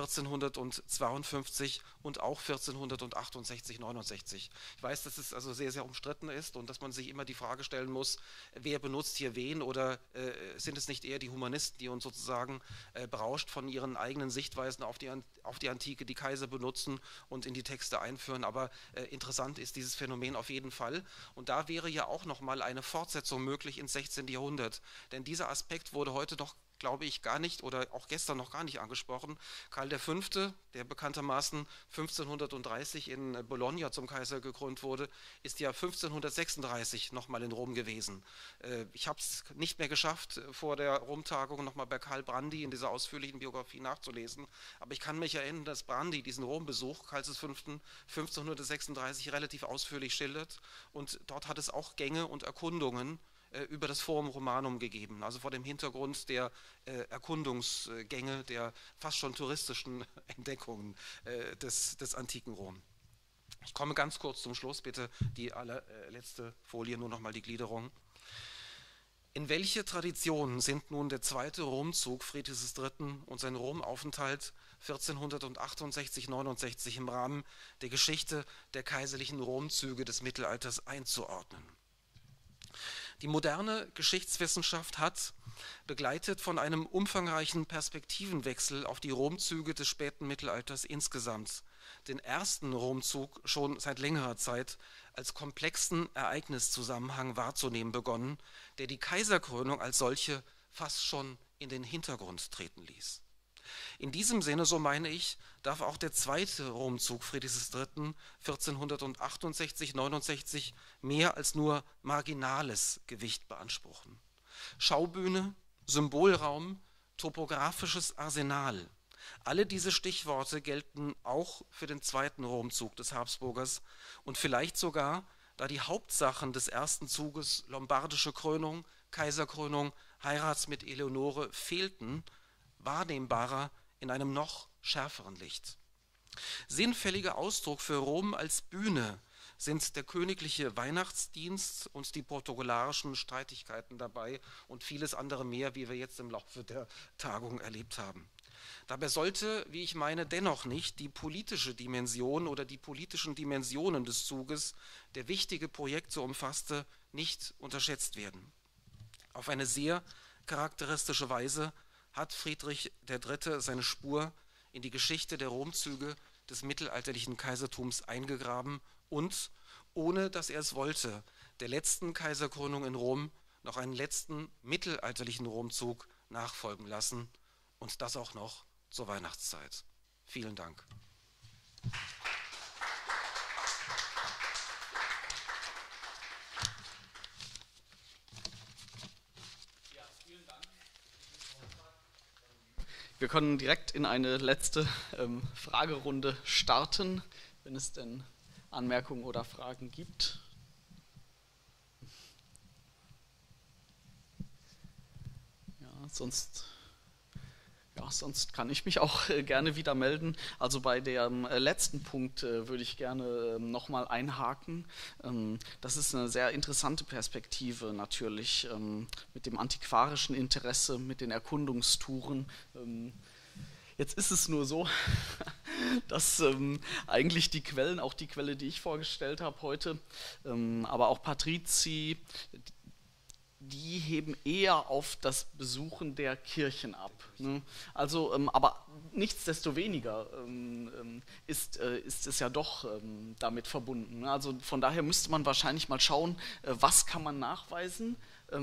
1452 und auch 1468, 69. Ich weiß, dass es also sehr, sehr umstritten ist und dass man sich immer die Frage stellen muss, wer benutzt hier wen, oder sind es nicht eher die Humanisten, die uns sozusagen berauscht von ihren eigenen Sichtweisen auf die Antike, die Kaiser benutzen und in die Texte einführen. Aber interessant ist dieses Phänomen auf jeden Fall. Und da wäre ja auch nochmal eine Fortsetzung möglich ins 16. Jahrhundert. Denn dieser Aspekt wurde heute noch, glaube ich, gar nicht oder auch gestern noch gar nicht angesprochen. Karl V., der bekanntermaßen 1530 in Bologna zum Kaiser gekrönt wurde, ist ja 1536 nochmal in Rom gewesen. Ich habe es nicht mehr geschafft, vor der Romtagung nochmal bei Karl Brandi in dieser ausführlichen Biografie nachzulesen, aber ich kann mich erinnern, dass Brandi diesen Rombesuch Karls V. 1536 relativ ausführlich schildert, und dort hat es auch Gänge und Erkundungen über das Forum Romanum gegeben, also vor dem Hintergrund der Erkundungsgänge, der fast schon touristischen Entdeckungen des antiken Rom. Ich komme ganz kurz zum Schluss, bitte die allerletzte Folie, nur nochmal die Gliederung. In welche Tradition sind nun der zweite Romzug Friedrichs III. Und sein Romaufenthalt 1468, 69 im Rahmen der Geschichte der kaiserlichen Romzüge des Mittelalters einzuordnen? Die moderne Geschichtswissenschaft hat, begleitet von einem umfangreichen Perspektivenwechsel auf die Romzüge des späten Mittelalters insgesamt, den ersten Romzug schon seit längerer Zeit als komplexen Ereigniszusammenhang wahrzunehmen begonnen, der die Kaiserkrönung als solche fast schon in den Hintergrund treten ließ. In diesem Sinne, so meine ich, darf auch der zweite Romzug Friedrichs III. 1468/69 mehr als nur marginales Gewicht beanspruchen. Schaubühne, Symbolraum, topografisches Arsenal. Alle diese Stichworte gelten auch für den zweiten Romzug des Habsburgers und vielleicht sogar, da die Hauptsachen des ersten Zuges, lombardische Krönung, Kaiserkrönung, Heirat mit Eleonore, fehlten, wahrnehmbarer in einem noch schärferen Licht. Sinnfälliger Ausdruck für Rom als Bühne sind der königliche Weihnachtsdienst und die protokollarischen Streitigkeiten dabei und vieles andere mehr, wie wir jetzt im Laufe der Tagung erlebt haben. Dabei sollte, wie ich meine, dennoch nicht die politische Dimension oder die politischen Dimensionen des Zuges, der wichtige Projekte umfasste, nicht unterschätzt werden. Auf eine sehr charakteristische Weise hat Friedrich III. Seine Spur in die Geschichte der Romzüge des mittelalterlichen Kaisertums eingegraben und, ohne dass er es wollte, der letzten Kaiserkrönung in Rom noch einen letzten mittelalterlichen Romzug nachfolgen lassen und das auch noch zur Weihnachtszeit. Vielen Dank. Wir können direkt in eine letzte Fragerunde starten, wenn es denn Anmerkungen oder Fragen gibt. Ja, sonst kann ich mich auch gerne wieder melden. Also bei dem letzten Punkt würde ich gerne nochmal einhaken. Das ist eine sehr interessante Perspektive natürlich, mit dem antiquarischen Interesse, mit den Erkundungstouren. Jetzt ist es nur so, dass eigentlich die Quellen, auch die Quelle, die ich vorgestellt habe heute, aber auch Patrizi, die heben eher auf das Besuchen der Kirchen ab. Ne? Also, aber nichtsdestoweniger ist es ja doch damit verbunden. Ne? Also von daher müsste man wahrscheinlich mal schauen, was kann man nachweisen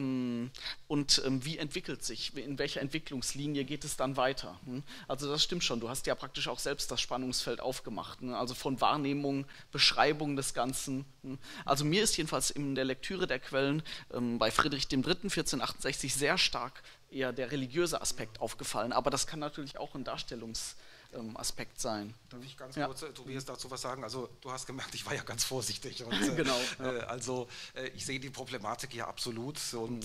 und wie entwickelt sich, in welcher Entwicklungslinie geht es dann weiter. Ne? Also das stimmt schon, du hast ja praktisch auch selbst das Spannungsfeld aufgemacht, ne? Also von Wahrnehmung, Beschreibung des Ganzen. Ne? Also mir ist jedenfalls in der Lektüre der Quellen bei Friedrich III. 1468 sehr stark eher der religiöse Aspekt aufgefallen, aber das kann natürlich auch ein Darstellungsaspekt sein. Darf ich ganz kurz, Tobias, dazu was sagen? Also du hast gemerkt, ich war ja ganz vorsichtig. Und, genau. Also ich sehe die Problematik ja absolut und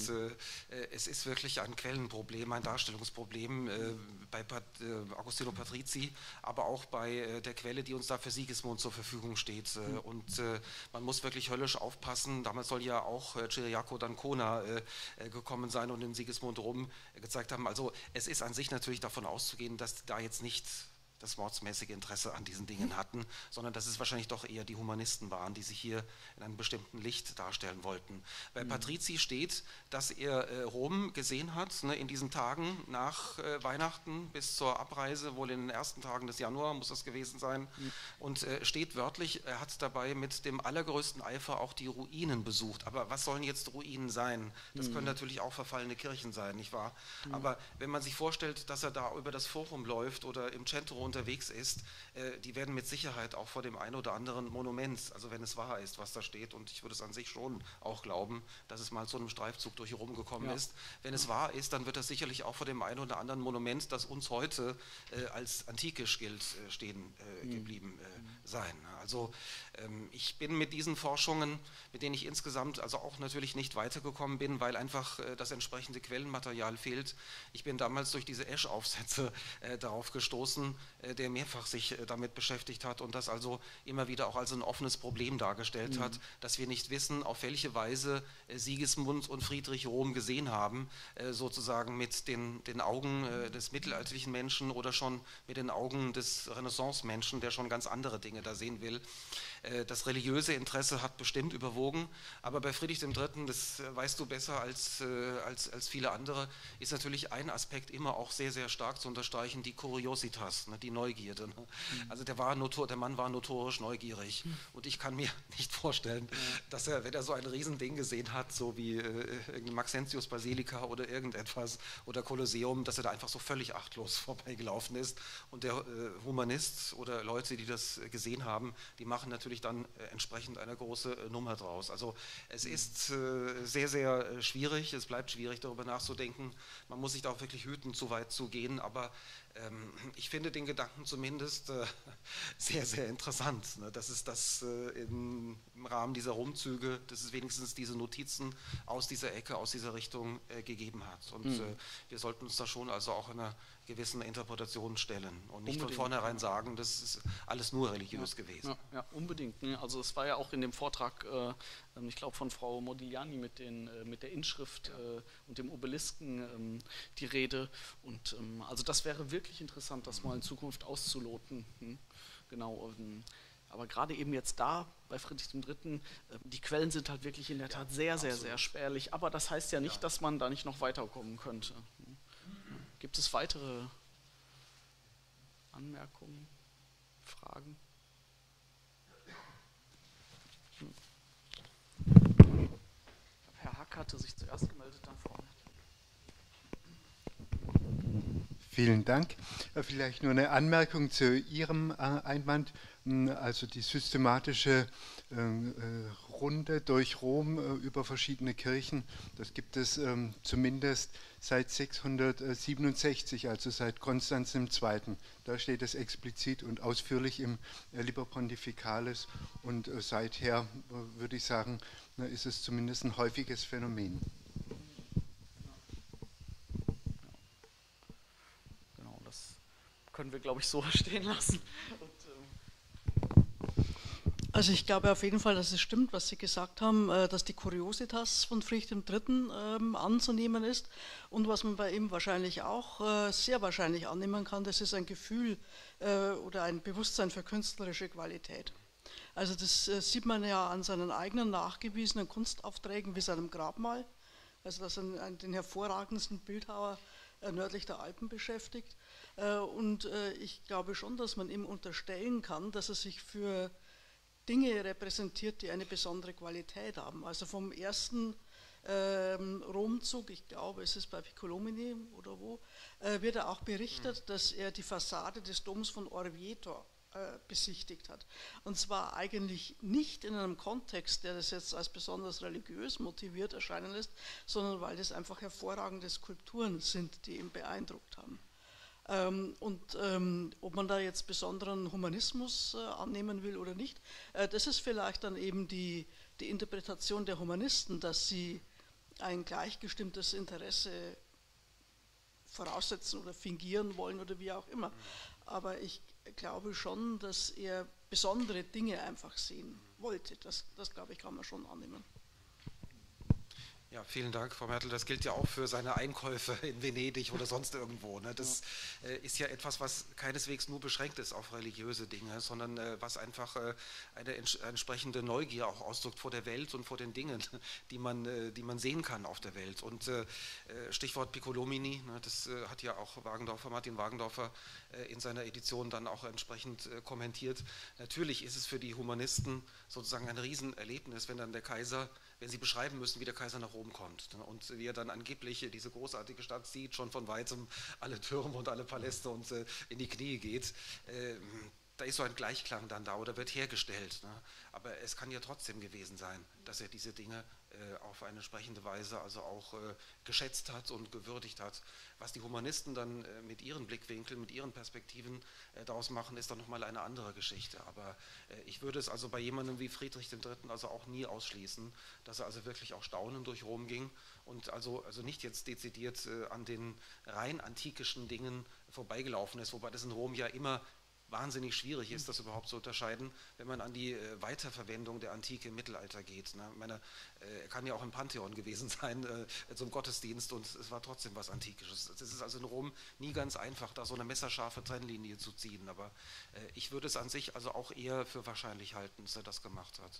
es ist wirklich ein Quellenproblem, ein Darstellungsproblem bei Agostino Patrizi, aber auch bei der Quelle, die uns da für Sigismund zur Verfügung steht. Und man muss wirklich höllisch aufpassen. Damals soll ja auch Ciriaco d'Ancona gekommen sein und in Sigismund Rom gezeigt haben. Also es ist an sich natürlich davon auszugehen, dass da jetzt nicht das mordsmäßige Interesse an diesen Dingen hatten, sondern dass es wahrscheinlich doch eher die Humanisten waren, die sich hier in einem bestimmten Licht darstellen wollten. Bei Patrizi steht, dass er Rom gesehen hat, ne, in diesen Tagen nach Weihnachten bis zur Abreise, wohl in den ersten Tagen des Januar muss das gewesen sein, und steht wörtlich, er hat dabei mit dem allergrößten Eifer auch die Ruinen besucht. Aber was sollen jetzt Ruinen sein? Das können natürlich auch verfallene Kirchen sein, nicht wahr? Aber wenn man sich vorstellt, dass er da über das Forum läuft oder im Centro unterwegs ist, die werden mit Sicherheit auch vor dem einen oder anderen Monument, also wenn es wahr ist, was da steht, und ich würde es an sich schon auch glauben, dass es mal zu einem Streifzug durch Rom gekommen ist. Wenn es wahr ist, dann wird das sicherlich auch vor dem einen oder anderen Monument, das uns heute als antikisch gilt, stehen geblieben sein. Also ich bin mit diesen Forschungen, mit denen ich insgesamt also auch natürlich nicht weitergekommen bin, weil einfach das entsprechende Quellenmaterial fehlt. Ich bin damals durch diese Esch-Aufsätze darauf gestoßen, der mehrfach sich damit beschäftigt hat und das also immer wieder auch als ein offenes Problem dargestellt hat, dass wir nicht wissen, auf welche Weise Sigismund und Friedrich Rom gesehen haben, sozusagen mit den Augen des mittelalterlichen Menschen oder schon mit den Augen des Renaissance-Menschen, der schon ganz andere Dinge da sehen will. Das religiöse Interesse hat bestimmt überwogen, aber bei Friedrich III., das weißt du besser als viele andere, ist natürlich ein Aspekt immer auch sehr, sehr stark zu unterstreichen, die Kuriositas, ne, die Neugierde. Ne? Also der Mann war notorisch neugierig und ich kann mir nicht vorstellen, dass er, wenn er so ein Riesending gesehen hat, so wie Maxentius Basilika oder irgendetwas oder Kolosseum, dass er da einfach so völlig achtlos vorbeigelaufen ist und der Humanist oder Leute, die das gesehen haben, die machen natürlich dann entsprechend eine große Nummer draus. Also es ist sehr, sehr schwierig, es bleibt schwierig, darüber nachzudenken. Man muss sich da auch wirklich hüten, zu weit zu gehen, aber ich finde den Gedanken zumindest sehr, sehr interessant, ne? Dass es das im Rahmen dieser Rumzüge, dass es wenigstens diese Notizen aus dieser Ecke, aus dieser Richtung gegeben hat. Und wir sollten uns da schon also auch einer gewissen Interpretation stellen und nicht von vornherein sagen, das ist alles nur religiös gewesen. Ja, unbedingt. Also es war ja auch in dem Vortrag, ich glaube von Frau Modigliani mit der Inschrift und dem Obelisken die Rede. Und also das wäre wirklich interessant, das mal in Zukunft auszuloten. Genau. Aber gerade eben jetzt da bei Friedrich III., die Quellen sind halt wirklich in der Tat sehr, sehr, sehr spärlich. Aber das heißt ja nicht, dass man da nicht noch weiterkommen könnte. Gibt es weitere Anmerkungen, Fragen? Herr Hack hatte sich zuerst gemeldet, dann vorne. Vielen Dank. Vielleicht nur eine Anmerkung zu Ihrem Einwand. Also die systematische Runde durch Rom über verschiedene Kirchen, das gibt es zumindest seit 667, also seit Konstanz II. Da steht es explizit und ausführlich im Liber Pontificalis und seither, würde ich sagen, ist es zumindest ein häufiges Phänomen. Genau, das können wir, glaube ich, so stehen lassen. Also ich glaube auf jeden Fall, dass es stimmt, was Sie gesagt haben, dass die Kuriositas von Friedrich III. Anzunehmen ist. Und was man bei ihm wahrscheinlich auch sehr wahrscheinlich annehmen kann, das ist ein Gefühl oder ein Bewusstsein für künstlerische Qualität. Also das sieht man ja an seinen eigenen nachgewiesenen Kunstaufträgen wie seinem Grabmal, also das den hervorragendsten Bildhauer nördlich der Alpen beschäftigt. Und ich glaube schon, dass man ihm unterstellen kann, dass er sich für Dinge repräsentiert, die eine besondere Qualität haben. Also vom ersten Romzug, ich glaube, es ist bei Piccolomini oder wo, wird er auch berichtet, dass er die Fassade des Doms von Orvieto besichtigt hat. Und zwar eigentlich nicht in einem Kontext, der das jetzt als besonders religiös motiviert erscheinen lässt, sondern weil das einfach hervorragende Skulpturen sind, die ihn beeindruckt haben. Ob man da jetzt besonderen Humanismus annehmen will oder nicht, das ist vielleicht dann eben die Interpretation der Humanisten, dass sie ein gleichgestimmtes Interesse voraussetzen oder fingieren wollen oder wie auch immer. Aber ich glaube schon, dass er besondere Dinge einfach sehen wollte. Das glaube ich, kann man schon annehmen. Ja, vielen Dank, Frau Mertel. Das gilt ja auch für seine Einkäufe in Venedig oder sonst irgendwo. Ne? Das ist ja etwas, was keineswegs nur beschränkt ist auf religiöse Dinge, sondern was einfach eine entsprechende Neugier auch ausdrückt vor der Welt und vor den Dingen, die man sehen kann auf der Welt. Und Stichwort Piccolomini, ne, das hat ja auch Martin Wagendorfer in seiner Edition dann auch entsprechend kommentiert. Natürlich ist es für die Humanisten sozusagen ein Riesenerlebnis, wenn dann der Kaiser, wenn sie beschreiben müssen, wie der Kaiser nach Rom kommt und wie er dann angeblich diese großartige Stadt sieht, schon von weitem alle Türme und alle Paläste und in die Knie geht. Da ist so ein Gleichklang dann da oder wird hergestellt. Ne? Aber es kann ja trotzdem gewesen sein, dass er diese Dinge auf eine entsprechende Weise also auch geschätzt hat und gewürdigt hat. Was die Humanisten dann mit ihren Blickwinkeln, mit ihren Perspektiven daraus machen, ist dann nochmal eine andere Geschichte. Aber ich würde es also bei jemandem wie Friedrich III. Also auch nie ausschließen, dass er also wirklich auch staunend durch Rom ging und also nicht jetzt dezidiert an den rein antikischen Dingen vorbeigelaufen ist, wobei das in Rom ja immer wahnsinnig schwierig ist, das überhaupt zu unterscheiden, wenn man an die Weiterverwendung der Antike im Mittelalter geht. Ne? Ich meine, er kann ja auch im Pantheon gewesen sein, zum Gottesdienst, und es war trotzdem was Antikes. Es ist also in Rom nie ganz einfach, da so eine messerscharfe Trennlinie zu ziehen, aber ich würde es an sich also auch eher für wahrscheinlich halten, dass er das gemacht hat.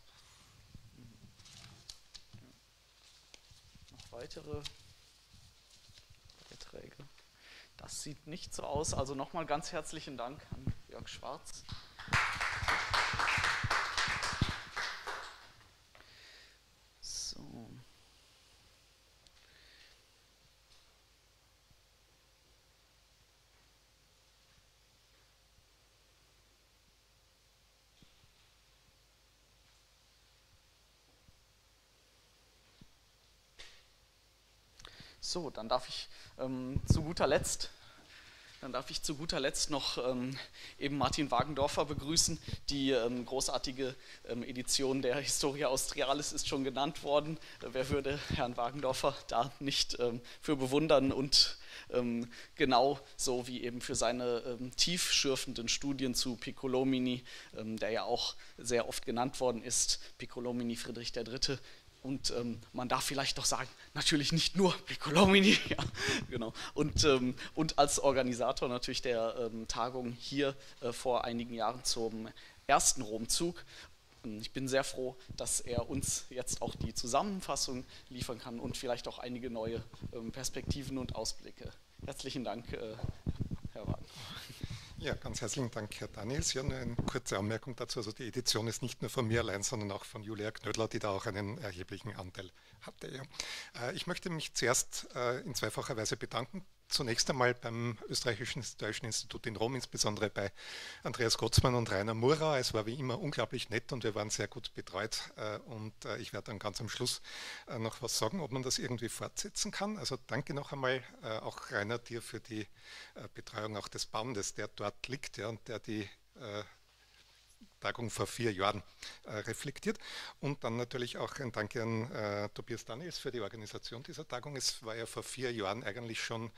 Noch weitere Beiträge? Das sieht nicht so aus. Also nochmal ganz herzlichen Dank an Jörg Schwarz. So. So, dann darf ich zu guter Letzt noch eben Martin Wagendorfer begrüßen. Die großartige Edition der Historia Australis ist schon genannt worden. Wer würde Herrn Wagendorfer da nicht für bewundern und genau so wie eben für seine tiefschürfenden Studien zu Piccolomini, der ja auch sehr oft genannt worden ist, Piccolomini Friedrich III., und man darf vielleicht doch sagen, natürlich nicht nur Piccolomini, ja, genau. Und als Organisator natürlich der Tagung hier vor einigen Jahren zum ersten Romzug. Ich bin sehr froh, dass er uns jetzt auch die Zusammenfassung liefern kann und vielleicht auch einige neue Perspektiven und Ausblicke. Herzlichen Dank, Herr Wagen. Ja, ganz herzlichen Dank, Herr Daniels. Ja, nur eine kurze Anmerkung dazu. Also die Edition ist nicht nur von mir allein, sondern auch von Julia Knödler, die da auch einen erheblichen Anteil hatte. Ja. Ich möchte mich zuerst in zweifacher Weise bedanken. Zunächst einmal beim Österreichischen Historischen Institut in Rom, insbesondere bei Andreas Gotzmann und Rainer Murauer. Es war wie immer unglaublich nett und wir waren sehr gut betreut. Und ich werde dann ganz am Schluss noch was sagen, ob man das irgendwie fortsetzen kann. Also danke noch einmal auch Rainer dir für die Betreuung auch des Bandes, der dort liegt, ja, und der die Tagung vor 4 Jahren reflektiert. Und dann natürlich auch ein Dank an Tobias Daniels für die Organisation dieser Tagung. Es war ja vor 4 Jahren eigentlich schon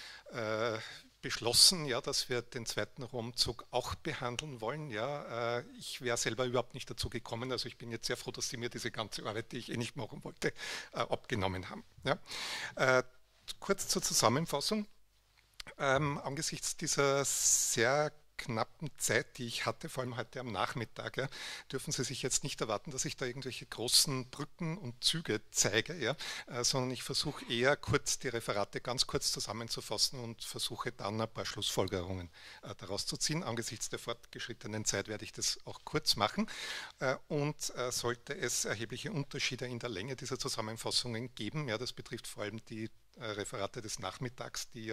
beschlossen, ja, dass wir den zweiten Romzug auch behandeln wollen. Ja. Ich wäre selber überhaupt nicht dazu gekommen, also ich bin jetzt sehr froh, dass Sie mir diese ganze Arbeit, die ich eh nicht machen wollte, abgenommen haben. Ja. Kurz zur Zusammenfassung. Angesichts dieser sehr knappen Zeit, die ich hatte, vor allem heute am Nachmittag, ja, dürfen Sie sich jetzt nicht erwarten, dass ich da irgendwelche großen Brücken und Züge zeige, ja, sondern ich versuche eher kurz die Referate ganz kurz zusammenzufassen und versuche dann ein paar Schlussfolgerungen daraus zu ziehen. Angesichts der fortgeschrittenen Zeit werde ich das auch kurz machen und sollte es erhebliche Unterschiede in der Länge dieser Zusammenfassungen geben, ja, das betrifft vor allem die Referate des Nachmittags, die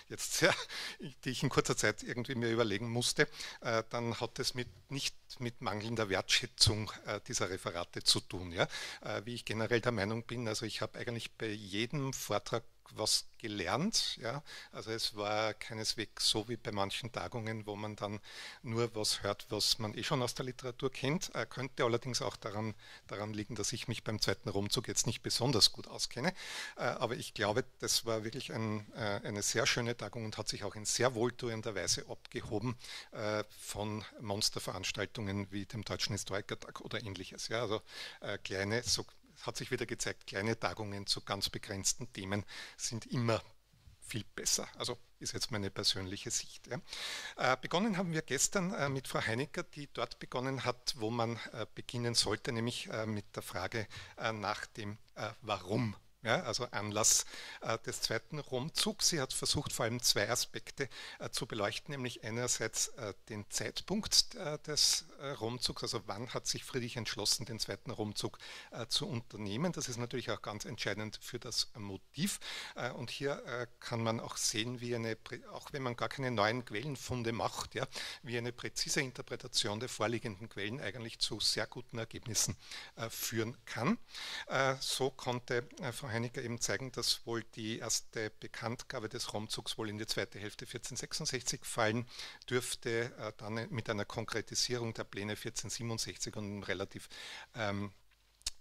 ich in kurzer Zeit irgendwie mir überlegen musste, dann hat es nicht mit mangelnder Wertschätzung dieser Referate zu tun. Ja? Wie ich generell der Meinung bin, also ich habe eigentlich bei jedem Vortrag was gelernt. Ja? Also es war keineswegs so wie bei manchen Tagungen, wo man dann nur was hört, was man eh schon aus der Literatur kennt. Könnte allerdings auch daran liegen, dass ich mich beim zweiten Romzug jetzt nicht besonders gut auskenne. Aber ich glaube, das war wirklich eine sehr schöne Tagung und hat sich auch in sehr wohltuender Weise abgehoben von Monsterveranstaltungen wie dem Deutschen Historikertag oder ähnliches. Ja? Also kleine, so hat sich wieder gezeigt, kleine Tagungen zu ganz begrenzten Themen sind immer viel besser. Also ist jetzt meine persönliche Sicht. Ja. Begonnen haben wir gestern mit Frau Heinecker, die dort begonnen hat, wo man beginnen sollte, nämlich mit der Frage nach dem Warum. Ja, also Anlass des zweiten Romzugs. Sie hat versucht, vor allem 2 Aspekte zu beleuchten, nämlich einerseits den Zeitpunkt des Romzugs, also wann hat sich Friedrich entschlossen, den zweiten Romzug zu unternehmen. Das ist natürlich auch ganz entscheidend für das Motiv. Und hier kann man auch sehen, wie auch wenn man gar keine neuen Quellenfunde macht, ja, wie eine präzise Interpretation der vorliegenden Quellen eigentlich zu sehr guten Ergebnissen führen kann. So konnte Frau Heinecker eben zeigen, dass wohl die erste Bekanntgabe des Romzugs wohl in die zweite Hälfte 1466 fallen dürfte, dann mit einer Konkretisierung der Pläne 1467 und einem relativ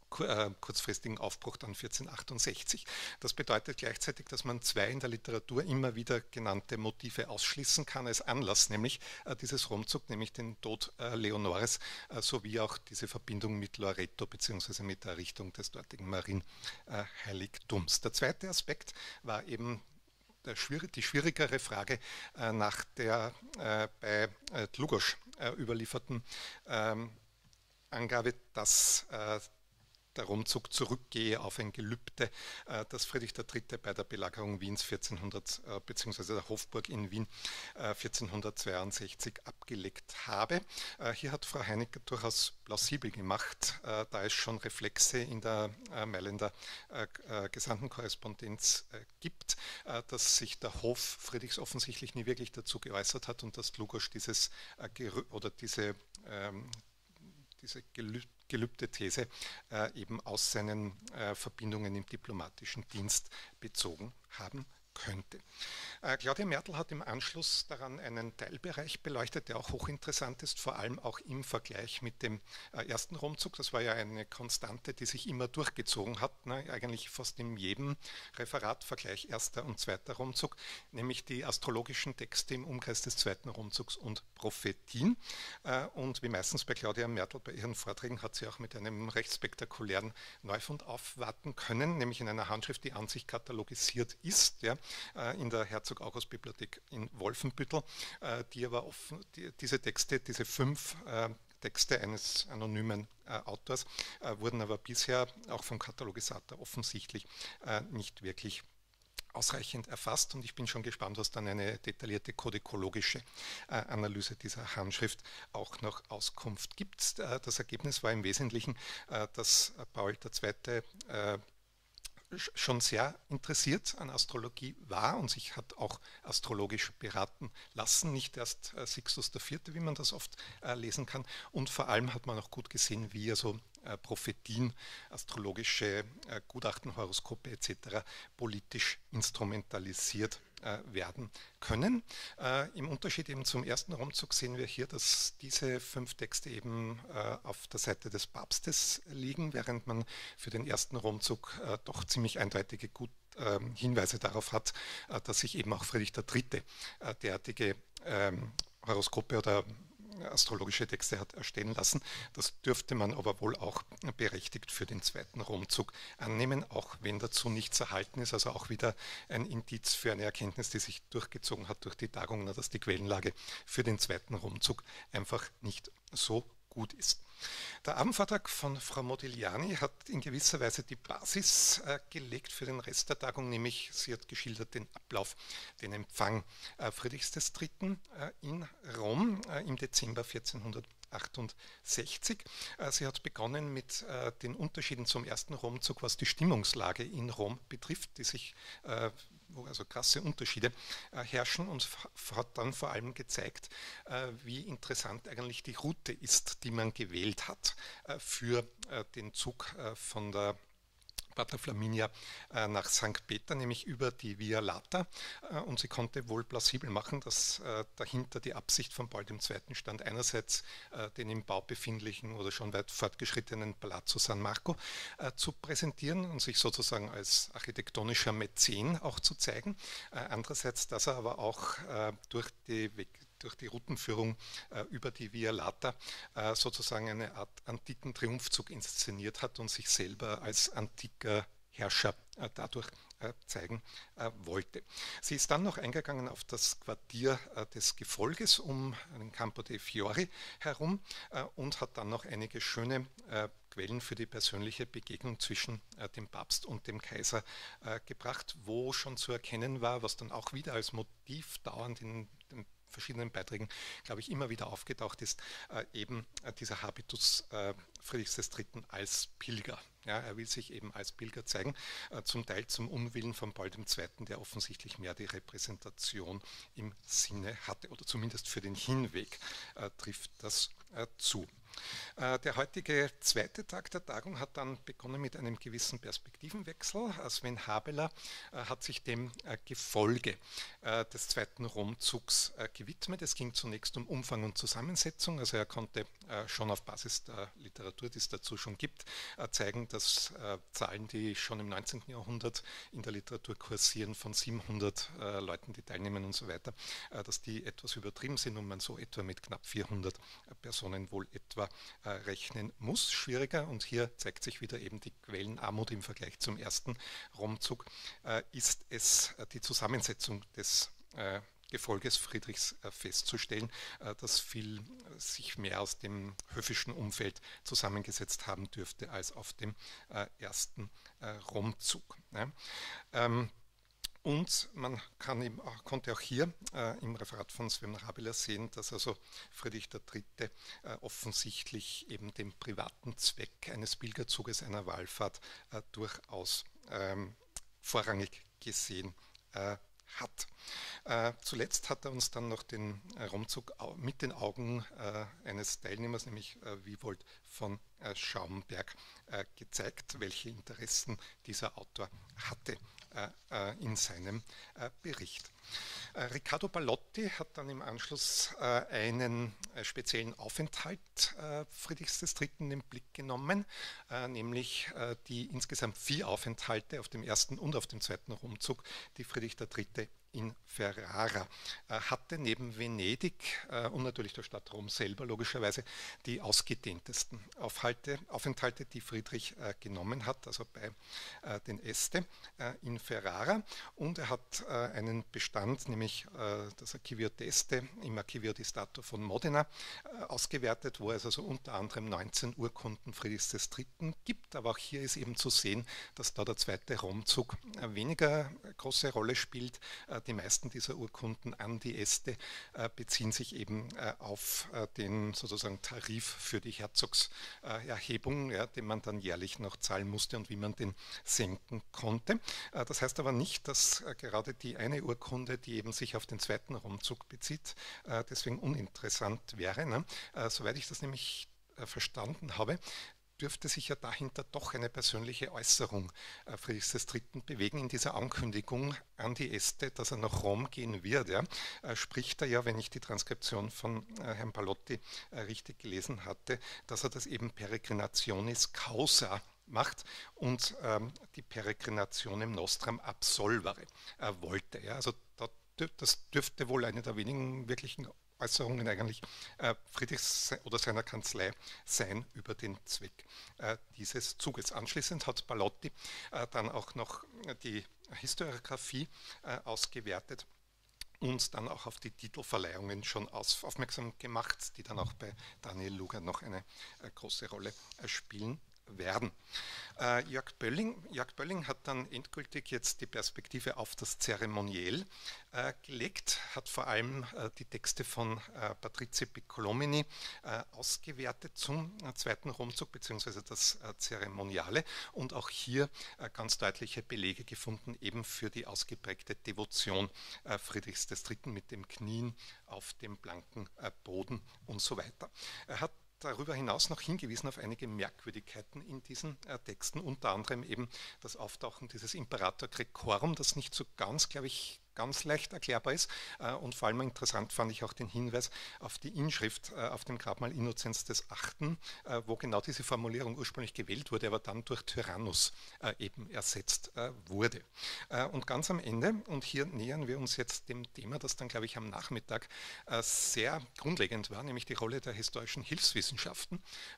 kurzfristigen Aufbruch dann 1468. Das bedeutet gleichzeitig, dass man zwei in der Literatur immer wieder genannte Motive ausschließen kann als Anlass, nämlich dieses Romzug, nämlich den Tod Leonores, sowie auch diese Verbindung mit Loreto bzw. mit der Errichtung des dortigen Marienheiligtums. Der zweite Aspekt war eben die schwierigere Frage nach der bei Dlugosch überlieferten Angabe, dass der Romzug zurückgehe auf ein Gelübde, das Friedrich III. Bei der Belagerung Wiens 1400 bzw. der Hofburg in Wien 1462 abgelegt habe. Hier hat Frau Heiniger durchaus plausibel gemacht, da es schon Reflexe in der Mailänder Gesandtenkorrespondenz gibt, dass sich der Hof Friedrichs offensichtlich nie wirklich dazu geäußert hat und dass Dlugosch diese Gelübde-These eben aus seinen Verbindungen im diplomatischen Dienst bezogen haben könnte. Claudia Mertl hat im Anschluss daran einen Teilbereich beleuchtet, der auch hochinteressant ist, vor allem auch im Vergleich mit dem ersten Romzug. Das war ja eine Konstante, die sich immer durchgezogen hat, ne? Eigentlich fast in jedem Referat, Vergleich erster und zweiter Romzug, nämlich die astrologischen Texte im Umkreis des zweiten Romzugs und Prophetien. Und wie meistens bei Claudia Mertl bei ihren Vorträgen hat sie auch mit einem recht spektakulären Neufund aufwarten können, nämlich in einer Handschrift, die an sich katalogisiert ist, ja, in der Herzog-August-Bibliothek in Wolfenbüttel, die aber diese Texte, diese 5 Texte eines anonymen Autors, wurden aber bisher auch vom Katalogisator offensichtlich nicht wirklich ausreichend erfasst, und ich bin schon gespannt, was dann eine detaillierte kodikologische Analyse dieser Handschrift auch noch Auskunft gibt. Das Ergebnis war im Wesentlichen, dass Paul II. Schon sehr interessiert an Astrologie war und sich hat auch astrologisch beraten lassen, nicht erst Sixtus IV., wie man das oft lesen kann, und vor allem hat man auch gut gesehen, wie also Prophetien, astrologische Gutachten, Horoskope etc. politisch instrumentalisiert werden können. Im Unterschied eben zum ersten Romzug sehen wir hier, dass diese 5 Texte eben auf der Seite des Papstes liegen, während man für den ersten Romzug doch ziemlich eindeutige Hinweise darauf hat, dass sich eben auch Friedrich III. Derartige Horoskope oder astrologische Texte hat erstellen lassen. Das dürfte man aber wohl auch berechtigt für den zweiten Romzug annehmen, auch wenn dazu nichts erhalten ist. Also auch wieder ein Indiz für eine Erkenntnis, die sich durchgezogen hat durch die Tagungen, dass die Quellenlage für den zweiten Romzug einfach nicht so gut ist. Der Abendvortrag von Frau Modigliani hat in gewisser Weise die Basis gelegt für den Rest der Tagung, nämlich sie hat geschildert den Ablauf, den Empfang Friedrichs III. In Rom im Dezember 1468. Sie hat begonnen mit den Unterschieden zum ersten Romzug, was die Stimmungslage in Rom betrifft, die sich wo also krasse Unterschiede herrschen, und hat dann vor allem gezeigt, wie interessant eigentlich die Route ist, die man gewählt hat für den Zug von der Pater Flaminia nach St. Peter, nämlich über die Via Lata, und sie konnte wohl plausibel machen, dass dahinter die Absicht von Paul II. Stand, einerseits den im Bau befindlichen oder schon weit fortgeschrittenen Palazzo San Marco zu präsentieren und sich sozusagen als architektonischer Mäzen auch zu zeigen, andererseits, dass er aber auch durch die Routenführung über die Via Lata sozusagen eine Art antiken Triumphzug inszeniert hat und sich selber als antiker Herrscher dadurch zeigen wollte. Sie ist dann noch eingegangen auf das Quartier des Gefolges um den Campo dei Fiori herum und hat dann noch einige schöne Quellen für die persönliche Begegnung zwischen dem Papst und dem Kaiser gebracht, wo schon zu erkennen war, was dann auch wieder als Motiv dauernd in den verschiedenen Beiträgen, glaube ich, immer wieder aufgetaucht ist, eben dieser Habitus Friedrichs III. Als Pilger. Ja, er will sich eben als Pilger zeigen, zum Teil zum Unwillen von Paul II., der offensichtlich mehr die Repräsentation im Sinne hatte, oder zumindest für den Hinweg trifft das zu. Der heutige zweite Tag der Tagung hat dann begonnen mit einem gewissen Perspektivenwechsel. Sven Habeler hat sich dem Gefolge des zweiten Rom-Zugs gewidmet. Es ging zunächst um Umfang und Zusammensetzung. Also er konnte schon auf Basis der Literatur, die es dazu schon gibt, zeigen, dass Zahlen, die schon im 19. Jahrhundert in der Literatur kursieren, von 700 Leuten, die teilnehmen und so weiter, dass die etwas übertrieben sind und man so etwa mit knapp 400 Personen wohl etwa rechnen muss. Schwieriger, und hier zeigt sich wieder eben die Quellenarmut im Vergleich zum ersten Romzug, ist es die Zusammensetzung des Gefolges Friedrichs festzustellen, das viel sich mehr aus dem höfischen Umfeld zusammengesetzt haben dürfte als auf dem ersten Romzug. Und man konnte auch hier im Referat von Sven Habeler sehen, dass also Friedrich III. Offensichtlich eben dem privaten Zweck eines Pilgerzuges, einer Wallfahrt durchaus vorrangig gesehen hat. Zuletzt hat er uns dann noch den Romzug mit den Augen eines Teilnehmers, nämlich Wiewold von Schaumberg, gezeigt, welche Interessen dieser Autor hatte in seinem Bericht. Riccardo Ballotti hat dann im Anschluss einen speziellen Aufenthalt Friedrichs III. In den Blick genommen, nämlich die insgesamt 4 Aufenthalte auf dem ersten und auf dem zweiten Romzug, die Friedrich III. In Ferrara hatte, neben Venedig und natürlich der Stadt Rom selber logischerweise, die ausgedehntesten Aufenthalte, die Friedrich genommen hat, also bei den Este in Ferrara. Und er hat einen Bestand, nämlich das Archivio d'Este im Archivio di Stato von Modena ausgewertet, wo es also unter anderem 19 Urkunden Friedrichs III. Gibt. Aber auch hier ist eben zu sehen, dass da der zweite Romzug weniger große Rolle spielt. Die meisten dieser Urkunden an die Este beziehen sich eben auf den sozusagen Tarif für die Herzogserhebung, den man dann jährlich noch zahlen musste und wie man den senken konnte. Das heißt aber nicht, dass gerade die eine Urkunde, die eben sich auf den zweiten Romzug bezieht, deswegen uninteressant wäre. Soweit ich das nämlich verstanden habe, dürfte sich ja dahinter doch eine persönliche Äußerung Friedrichs III. Bewegen. In dieser Ankündigung an die Este, dass er nach Rom gehen wird, spricht er ja, wenn ich die Transkription von Herrn Ballotti richtig gelesen hatte, dass er das eben Peregrinationis causa macht und die Peregrinationem nostram absolvere wollte. Also das dürfte wohl eine der wenigen wirklichen Äußerungen eigentlich Friedrichs oder seiner Kanzlei sein über den Zweck dieses Zuges. Anschließend hat Ballotti dann auch noch die Historiographie ausgewertet und dann auch auf die Titelverleihungen schon aufmerksam gemacht, die dann auch bei Daniel Luger noch eine große Rolle spielen werden. Jörg Bölling hat dann endgültig jetzt die Perspektive auf das Zeremoniell gelegt, hat vor allem die Texte von Patrizio Piccolomini ausgewertet zum zweiten Romzug bzw. das Zeremoniale und auch hier ganz deutliche Belege gefunden, eben für die ausgeprägte Devotion Friedrichs III. Mit dem Knien auf dem blanken Boden und so weiter. Er hat darüber hinaus noch hingewiesen auf einige Merkwürdigkeiten in diesen Texten, unter anderem eben das Auftauchen dieses Imperator Grecorum, das nicht so ganz, glaube ich, ganz leicht erklärbar ist. Und vor allem interessant fand ich auch den Hinweis auf die Inschrift auf dem Grabmal Innozenz VIII., wo genau diese Formulierung ursprünglich gewählt wurde, aber dann durch Tyrannus eben ersetzt wurde. Und ganz am Ende, und hier nähern wir uns jetzt dem Thema, das dann, glaube ich, am Nachmittag sehr grundlegend war, nämlich die Rolle der historischen Hilfswissenschaften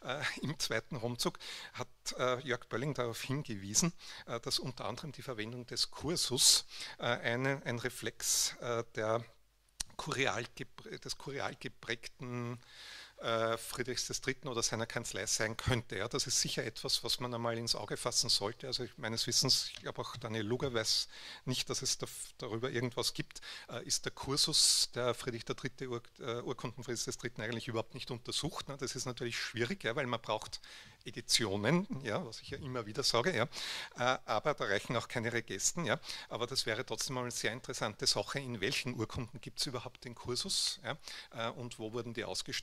im zweiten Romzug, hat Jörg Bölling darauf hingewiesen, dass unter anderem die Verwendung des Cursus ein Reflex des kurial geprägten Friedrichs III. Oder seiner Kanzlei sein könnte. Ja, das ist sicher etwas, was man einmal ins Auge fassen sollte. Also meines Wissens, ich glaube auch Daniel Luger weiß nicht, dass es darüber irgendwas gibt, ist der Cursus der Friedrich III. Urkunden Friedrichs III. Eigentlich überhaupt nicht untersucht. Ne? Das ist natürlich schwierig, ja, weil man braucht Editionen, ja, was ich ja immer wieder sage, ja, aber da reichen auch keine Regesten, ja, aber das wäre trotzdem mal eine sehr interessante Sache, in welchen Urkunden gibt es überhaupt den Cursus, ja, und wo wurden die ausgestellt und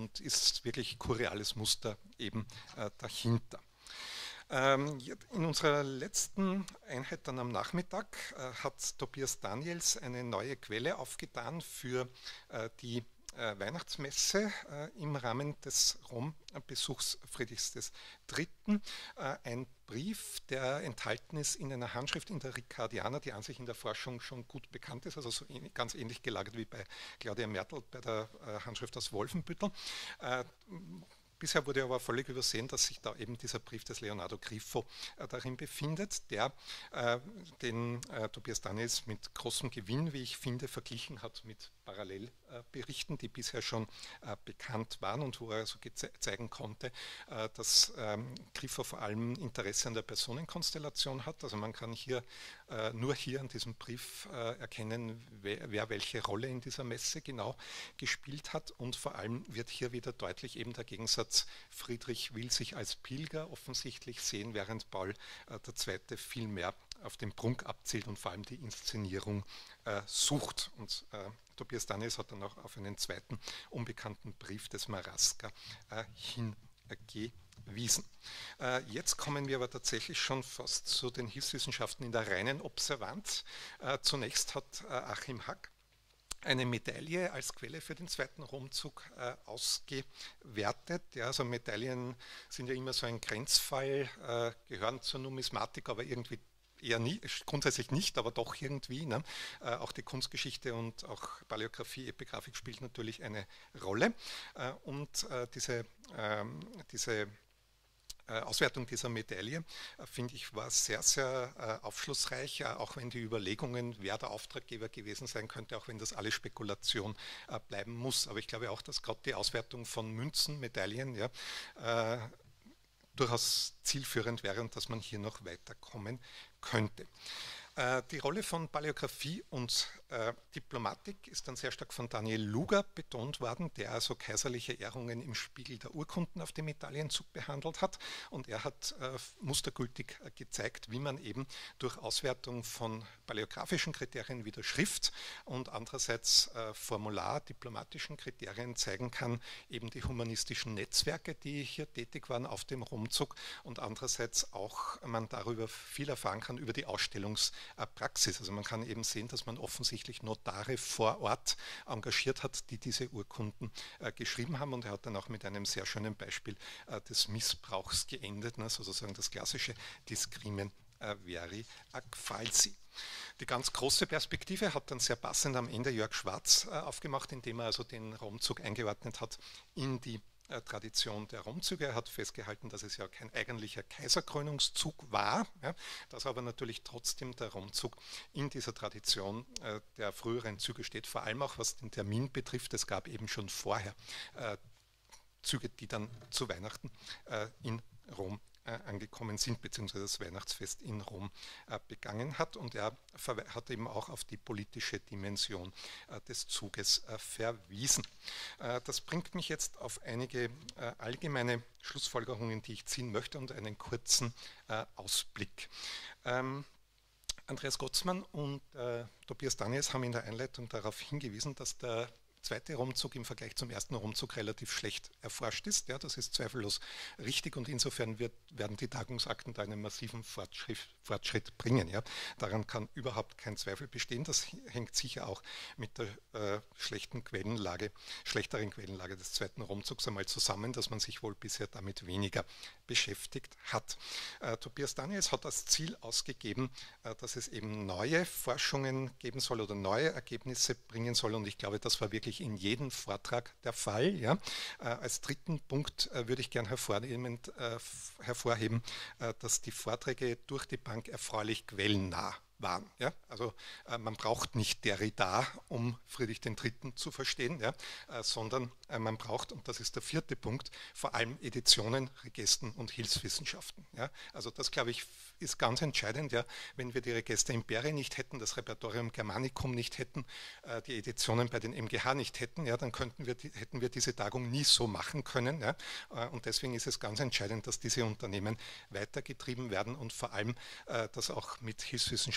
und ist wirklich choreales Muster eben dahinter. In unserer letzten Einheit dann am Nachmittag hat Tobias Daniels eine neue Quelle aufgetan für die Weihnachtsmesse im Rahmen des Rom-Besuchs Friedrichs III. Ein Brief, der enthalten ist in einer Handschrift in der Ricardiana, die an sich in der Forschung schon gut bekannt ist, also so ganz ähnlich gelagert wie bei Claudia Mertl bei der Handschrift aus Wolfenbüttel. Bisher wurde aber völlig übersehen, dass sich da eben dieser Brief des Leonardo Grifo darin befindet, der den Tobias Daniels mit großem Gewinn, wie ich finde, verglichen hat mit Parallelberichten, die bisher schon bekannt waren und wo er also zeigen konnte, dass Grifo vor allem Interesse an der Personenkonstellation hat. Also man kann hier nur hier an diesem Brief erkennen, wer welche Rolle in dieser Messe genau gespielt hat, und vor allem wird hier wieder deutlich eben der Gegensatz: Friedrich will sich als Pilger offensichtlich sehen, während Paul II. Viel mehr auf den Prunk abzielt und vor allem die Inszenierung sucht. Und Tobias Daniels hat dann auch auf einen zweiten unbekannten Brief des Marasca hingewiesen. Jetzt kommen wir aber tatsächlich schon fast zu den Hilfswissenschaften in der reinen Observanz. Zunächst hat Achim Hack eine Medaille als Quelle für den zweiten Romzug ausgewertet. Ja, also Medaillen sind ja immer so ein Grenzfall, gehören zur Numismatik, aber irgendwie eher nie, grundsätzlich nicht, aber doch irgendwie. Ne? Auch die Kunstgeschichte und auch Paläographie, Epigraphik spielt natürlich eine Rolle. Und diese Auswertung dieser Medaille, finde ich, war sehr, sehr aufschlussreich, auch wenn die Überlegungen, wer der Auftraggeber gewesen sein könnte, auch wenn das alles Spekulation bleiben muss. Aber ich glaube auch, dass gerade die Auswertung von Münzen, Medaillen, ja, durchaus zielführend wäre und dass man hier noch weiterkommen könnte. Die Rolle von Paläographie und Diplomatik ist dann sehr stark von Daniel Luger betont worden, der also kaiserliche Ehrungen im Spiegel der Urkunden auf dem Medaillenzug behandelt hat. Und er hat mustergültig gezeigt, wie man eben durch Auswertung von paläografischen Kriterien wie der Schrift und andererseits Formular diplomatischen Kriterien zeigen kann, eben die humanistischen Netzwerke, die hier tätig waren auf dem Romzug, und andererseits auch man darüber viel erfahren kann über die Ausstellungspraxis. Also man kann eben sehen, dass man offensichtlich Notare vor Ort engagiert hat, die diese Urkunden geschrieben haben, und er hat dann auch mit einem sehr schönen Beispiel des Missbrauchs geendet, ne, sozusagen das klassische Discrimen veri ac falsi. Die ganz große Perspektive hat dann sehr passend am Ende Jörg Schwarz aufgemacht, indem er also den Romzug eingeordnet hat in die Tradition der Romzüge. Er hat festgehalten, dass es ja kein eigentlicher Kaiserkrönungszug war, ja, dass aber natürlich trotzdem der Romzug in dieser Tradition der früheren Züge steht, vor allem auch was den Termin betrifft. Es gab eben schon vorher Züge, die dann zu Weihnachten in Rom angekommen sind, beziehungsweise das Weihnachtsfest in Rom begangen hat, und er hat eben auch auf die politische Dimension des Zuges verwiesen. Das bringt mich jetzt auf einige allgemeine Schlussfolgerungen, die ich ziehen möchte, und einen kurzen Ausblick. Andreas Gottsmann und Tobias Daniels haben in der Einleitung darauf hingewiesen, dass der zweite Romzug im Vergleich zum ersten Romzug relativ schlecht erforscht ist. Ja, das ist zweifellos richtig, und insofern werden die Tagungsakten da einen massiven Fortschritt bringen. Ja. Daran kann überhaupt kein Zweifel bestehen. Das hängt sicher auch mit der schlechteren Quellenlage des zweiten Romzugs einmal zusammen, dass man sich wohl bisher damit weniger beschäftigt hat. Tobias Daniels hat als Ziel ausgegeben, dass es eben neue Forschungen geben soll oder neue Ergebnisse bringen soll, und ich glaube, das war wirklich in jedem Vortrag der Fall. Ja. Als dritten Punkt würde ich gern hervorheben, dass die Vorträge durch die Bank erfreulich quellennah waren. Ja? Also man braucht nicht Derrida, um Friedrich III. Zu verstehen, ja? Sondern man braucht, und das ist der vierte Punkt, vor allem Editionen, Regesten und Hilfswissenschaften. Ja? Also das, glaube ich, ist ganz entscheidend. Ja? Wenn wir die Register Imperii nicht hätten, das Repertorium Germanicum nicht hätten, die Editionen bei den MGH nicht hätten, ja, dann hätten wir diese Tagung nie so machen können. Ja? Und deswegen ist es ganz entscheidend, dass diese Unternehmen weitergetrieben werden und vor allem, dass auch mit Hilfswissenschaften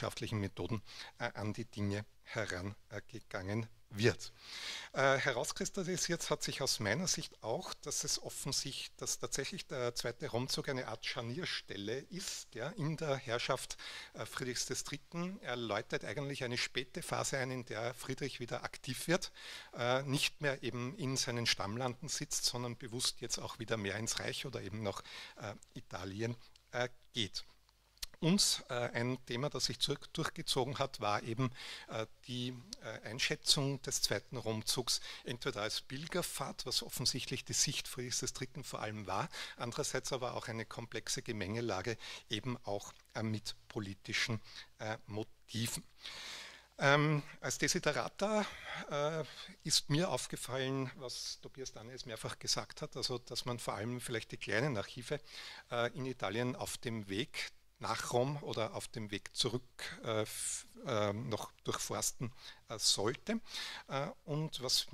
wissenschaftlichen Methoden an die Dinge herangegangen wird. Herauskristallisiert hat sich aus meiner Sicht auch, dass tatsächlich der zweite Romzug eine Art Scharnierstelle ist, ja, in der Herrschaft Friedrichs III. Er läutet eigentlich eine späte Phase ein, in der Friedrich wieder aktiv wird, nicht mehr eben in seinen Stammlanden sitzt, sondern bewusst jetzt auch wieder mehr ins Reich oder eben nach Italien geht. Und ein Thema, das sich durchgezogen hat, war eben die Einschätzung des zweiten Romzugs entweder als Pilgerfahrt, was offensichtlich die Sicht Friedrichs III. Vor allem war, andererseits aber auch eine komplexe Gemengelage eben auch mit politischen Motiven. Als Desiderata ist mir aufgefallen, was Tobias Daniels mehrfach gesagt hat, also dass man vor allem vielleicht die kleinen Archive in Italien auf dem Weg nach Rom oder auf dem Weg zurück noch durchforsten sollte. Und was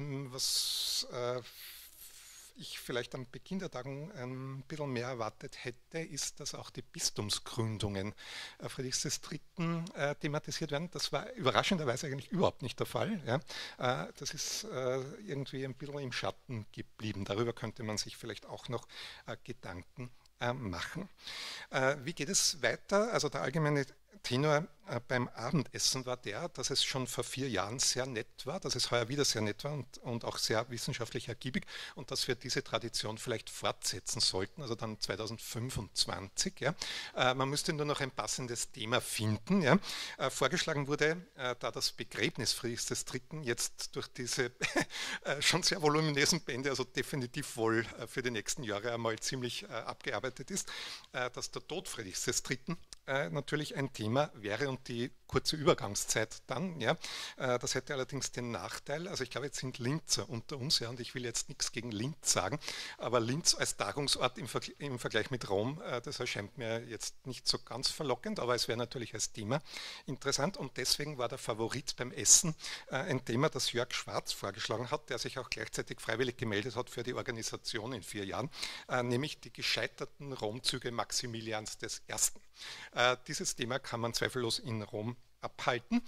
ich vielleicht am Beginn der Tagung ein bisschen mehr erwartet hätte, ist, dass auch die Bistumsgründungen Friedrichs III. Thematisiert werden. Das war überraschenderweise eigentlich überhaupt nicht der Fall. Ja. Das ist irgendwie ein bisschen im Schatten geblieben. Darüber könnte man sich vielleicht auch noch Gedanken machen. Wie geht es weiter? Also der allgemeine Tenor beim Abendessen war der, dass es schon vor 4 Jahren sehr nett war, dass es heuer wieder sehr nett war und auch sehr wissenschaftlich ergiebig und dass wir diese Tradition vielleicht fortsetzen sollten, also dann 2025. Ja. Man müsste nur noch ein passendes Thema finden. Ja. Vorgeschlagen wurde, da das Begräbnis Friedrichs III. Jetzt durch diese schon sehr voluminösen Bände, also definitiv wohl für die nächsten Jahre einmal ziemlich abgearbeitet ist, dass der Tod Friedrichs III. Natürlich ein Thema wäre und die kurze Übergangszeit dann. Ja. Das hätte allerdings den Nachteil, also ich glaube, jetzt sind Linzer unter uns, ja, und ich will jetzt nichts gegen Linz sagen, aber Linz als Tagungsort im Vergleich mit Rom, das erscheint mir jetzt nicht so ganz verlockend, aber es wäre natürlich als Thema interessant und deswegen war der Favorit beim Essen ein Thema, das Jörg Schwarz vorgeschlagen hat, der sich auch gleichzeitig freiwillig gemeldet hat für die Organisation in 4 Jahren, nämlich die gescheiterten Romzüge Maximilians I. Dieses Thema kann man zweifellos in Rom abhalten.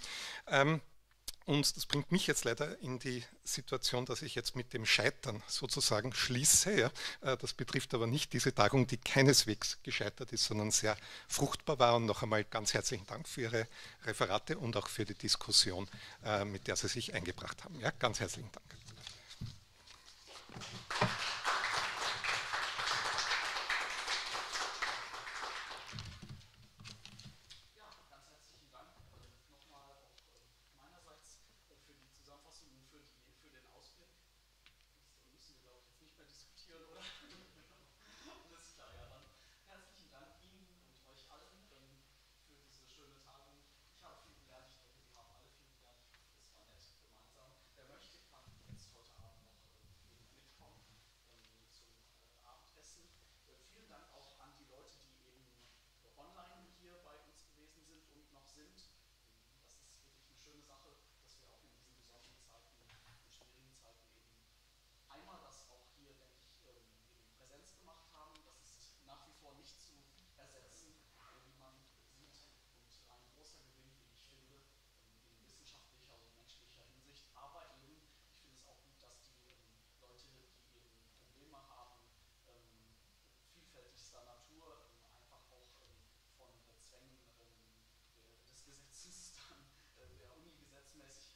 Und das bringt mich jetzt leider in die Situation, dass ich jetzt mit dem Scheitern sozusagen schließe. Ja. Das betrifft aber nicht diese Tagung, die keineswegs gescheitert ist, sondern sehr fruchtbar war. Und noch einmal ganz herzlichen Dank für Ihre Referate und auch für die Diskussion, mit der Sie sich eingebracht haben. Ja, ganz herzlichen Dank. Gesetzes dann der Uni gesetzmäßig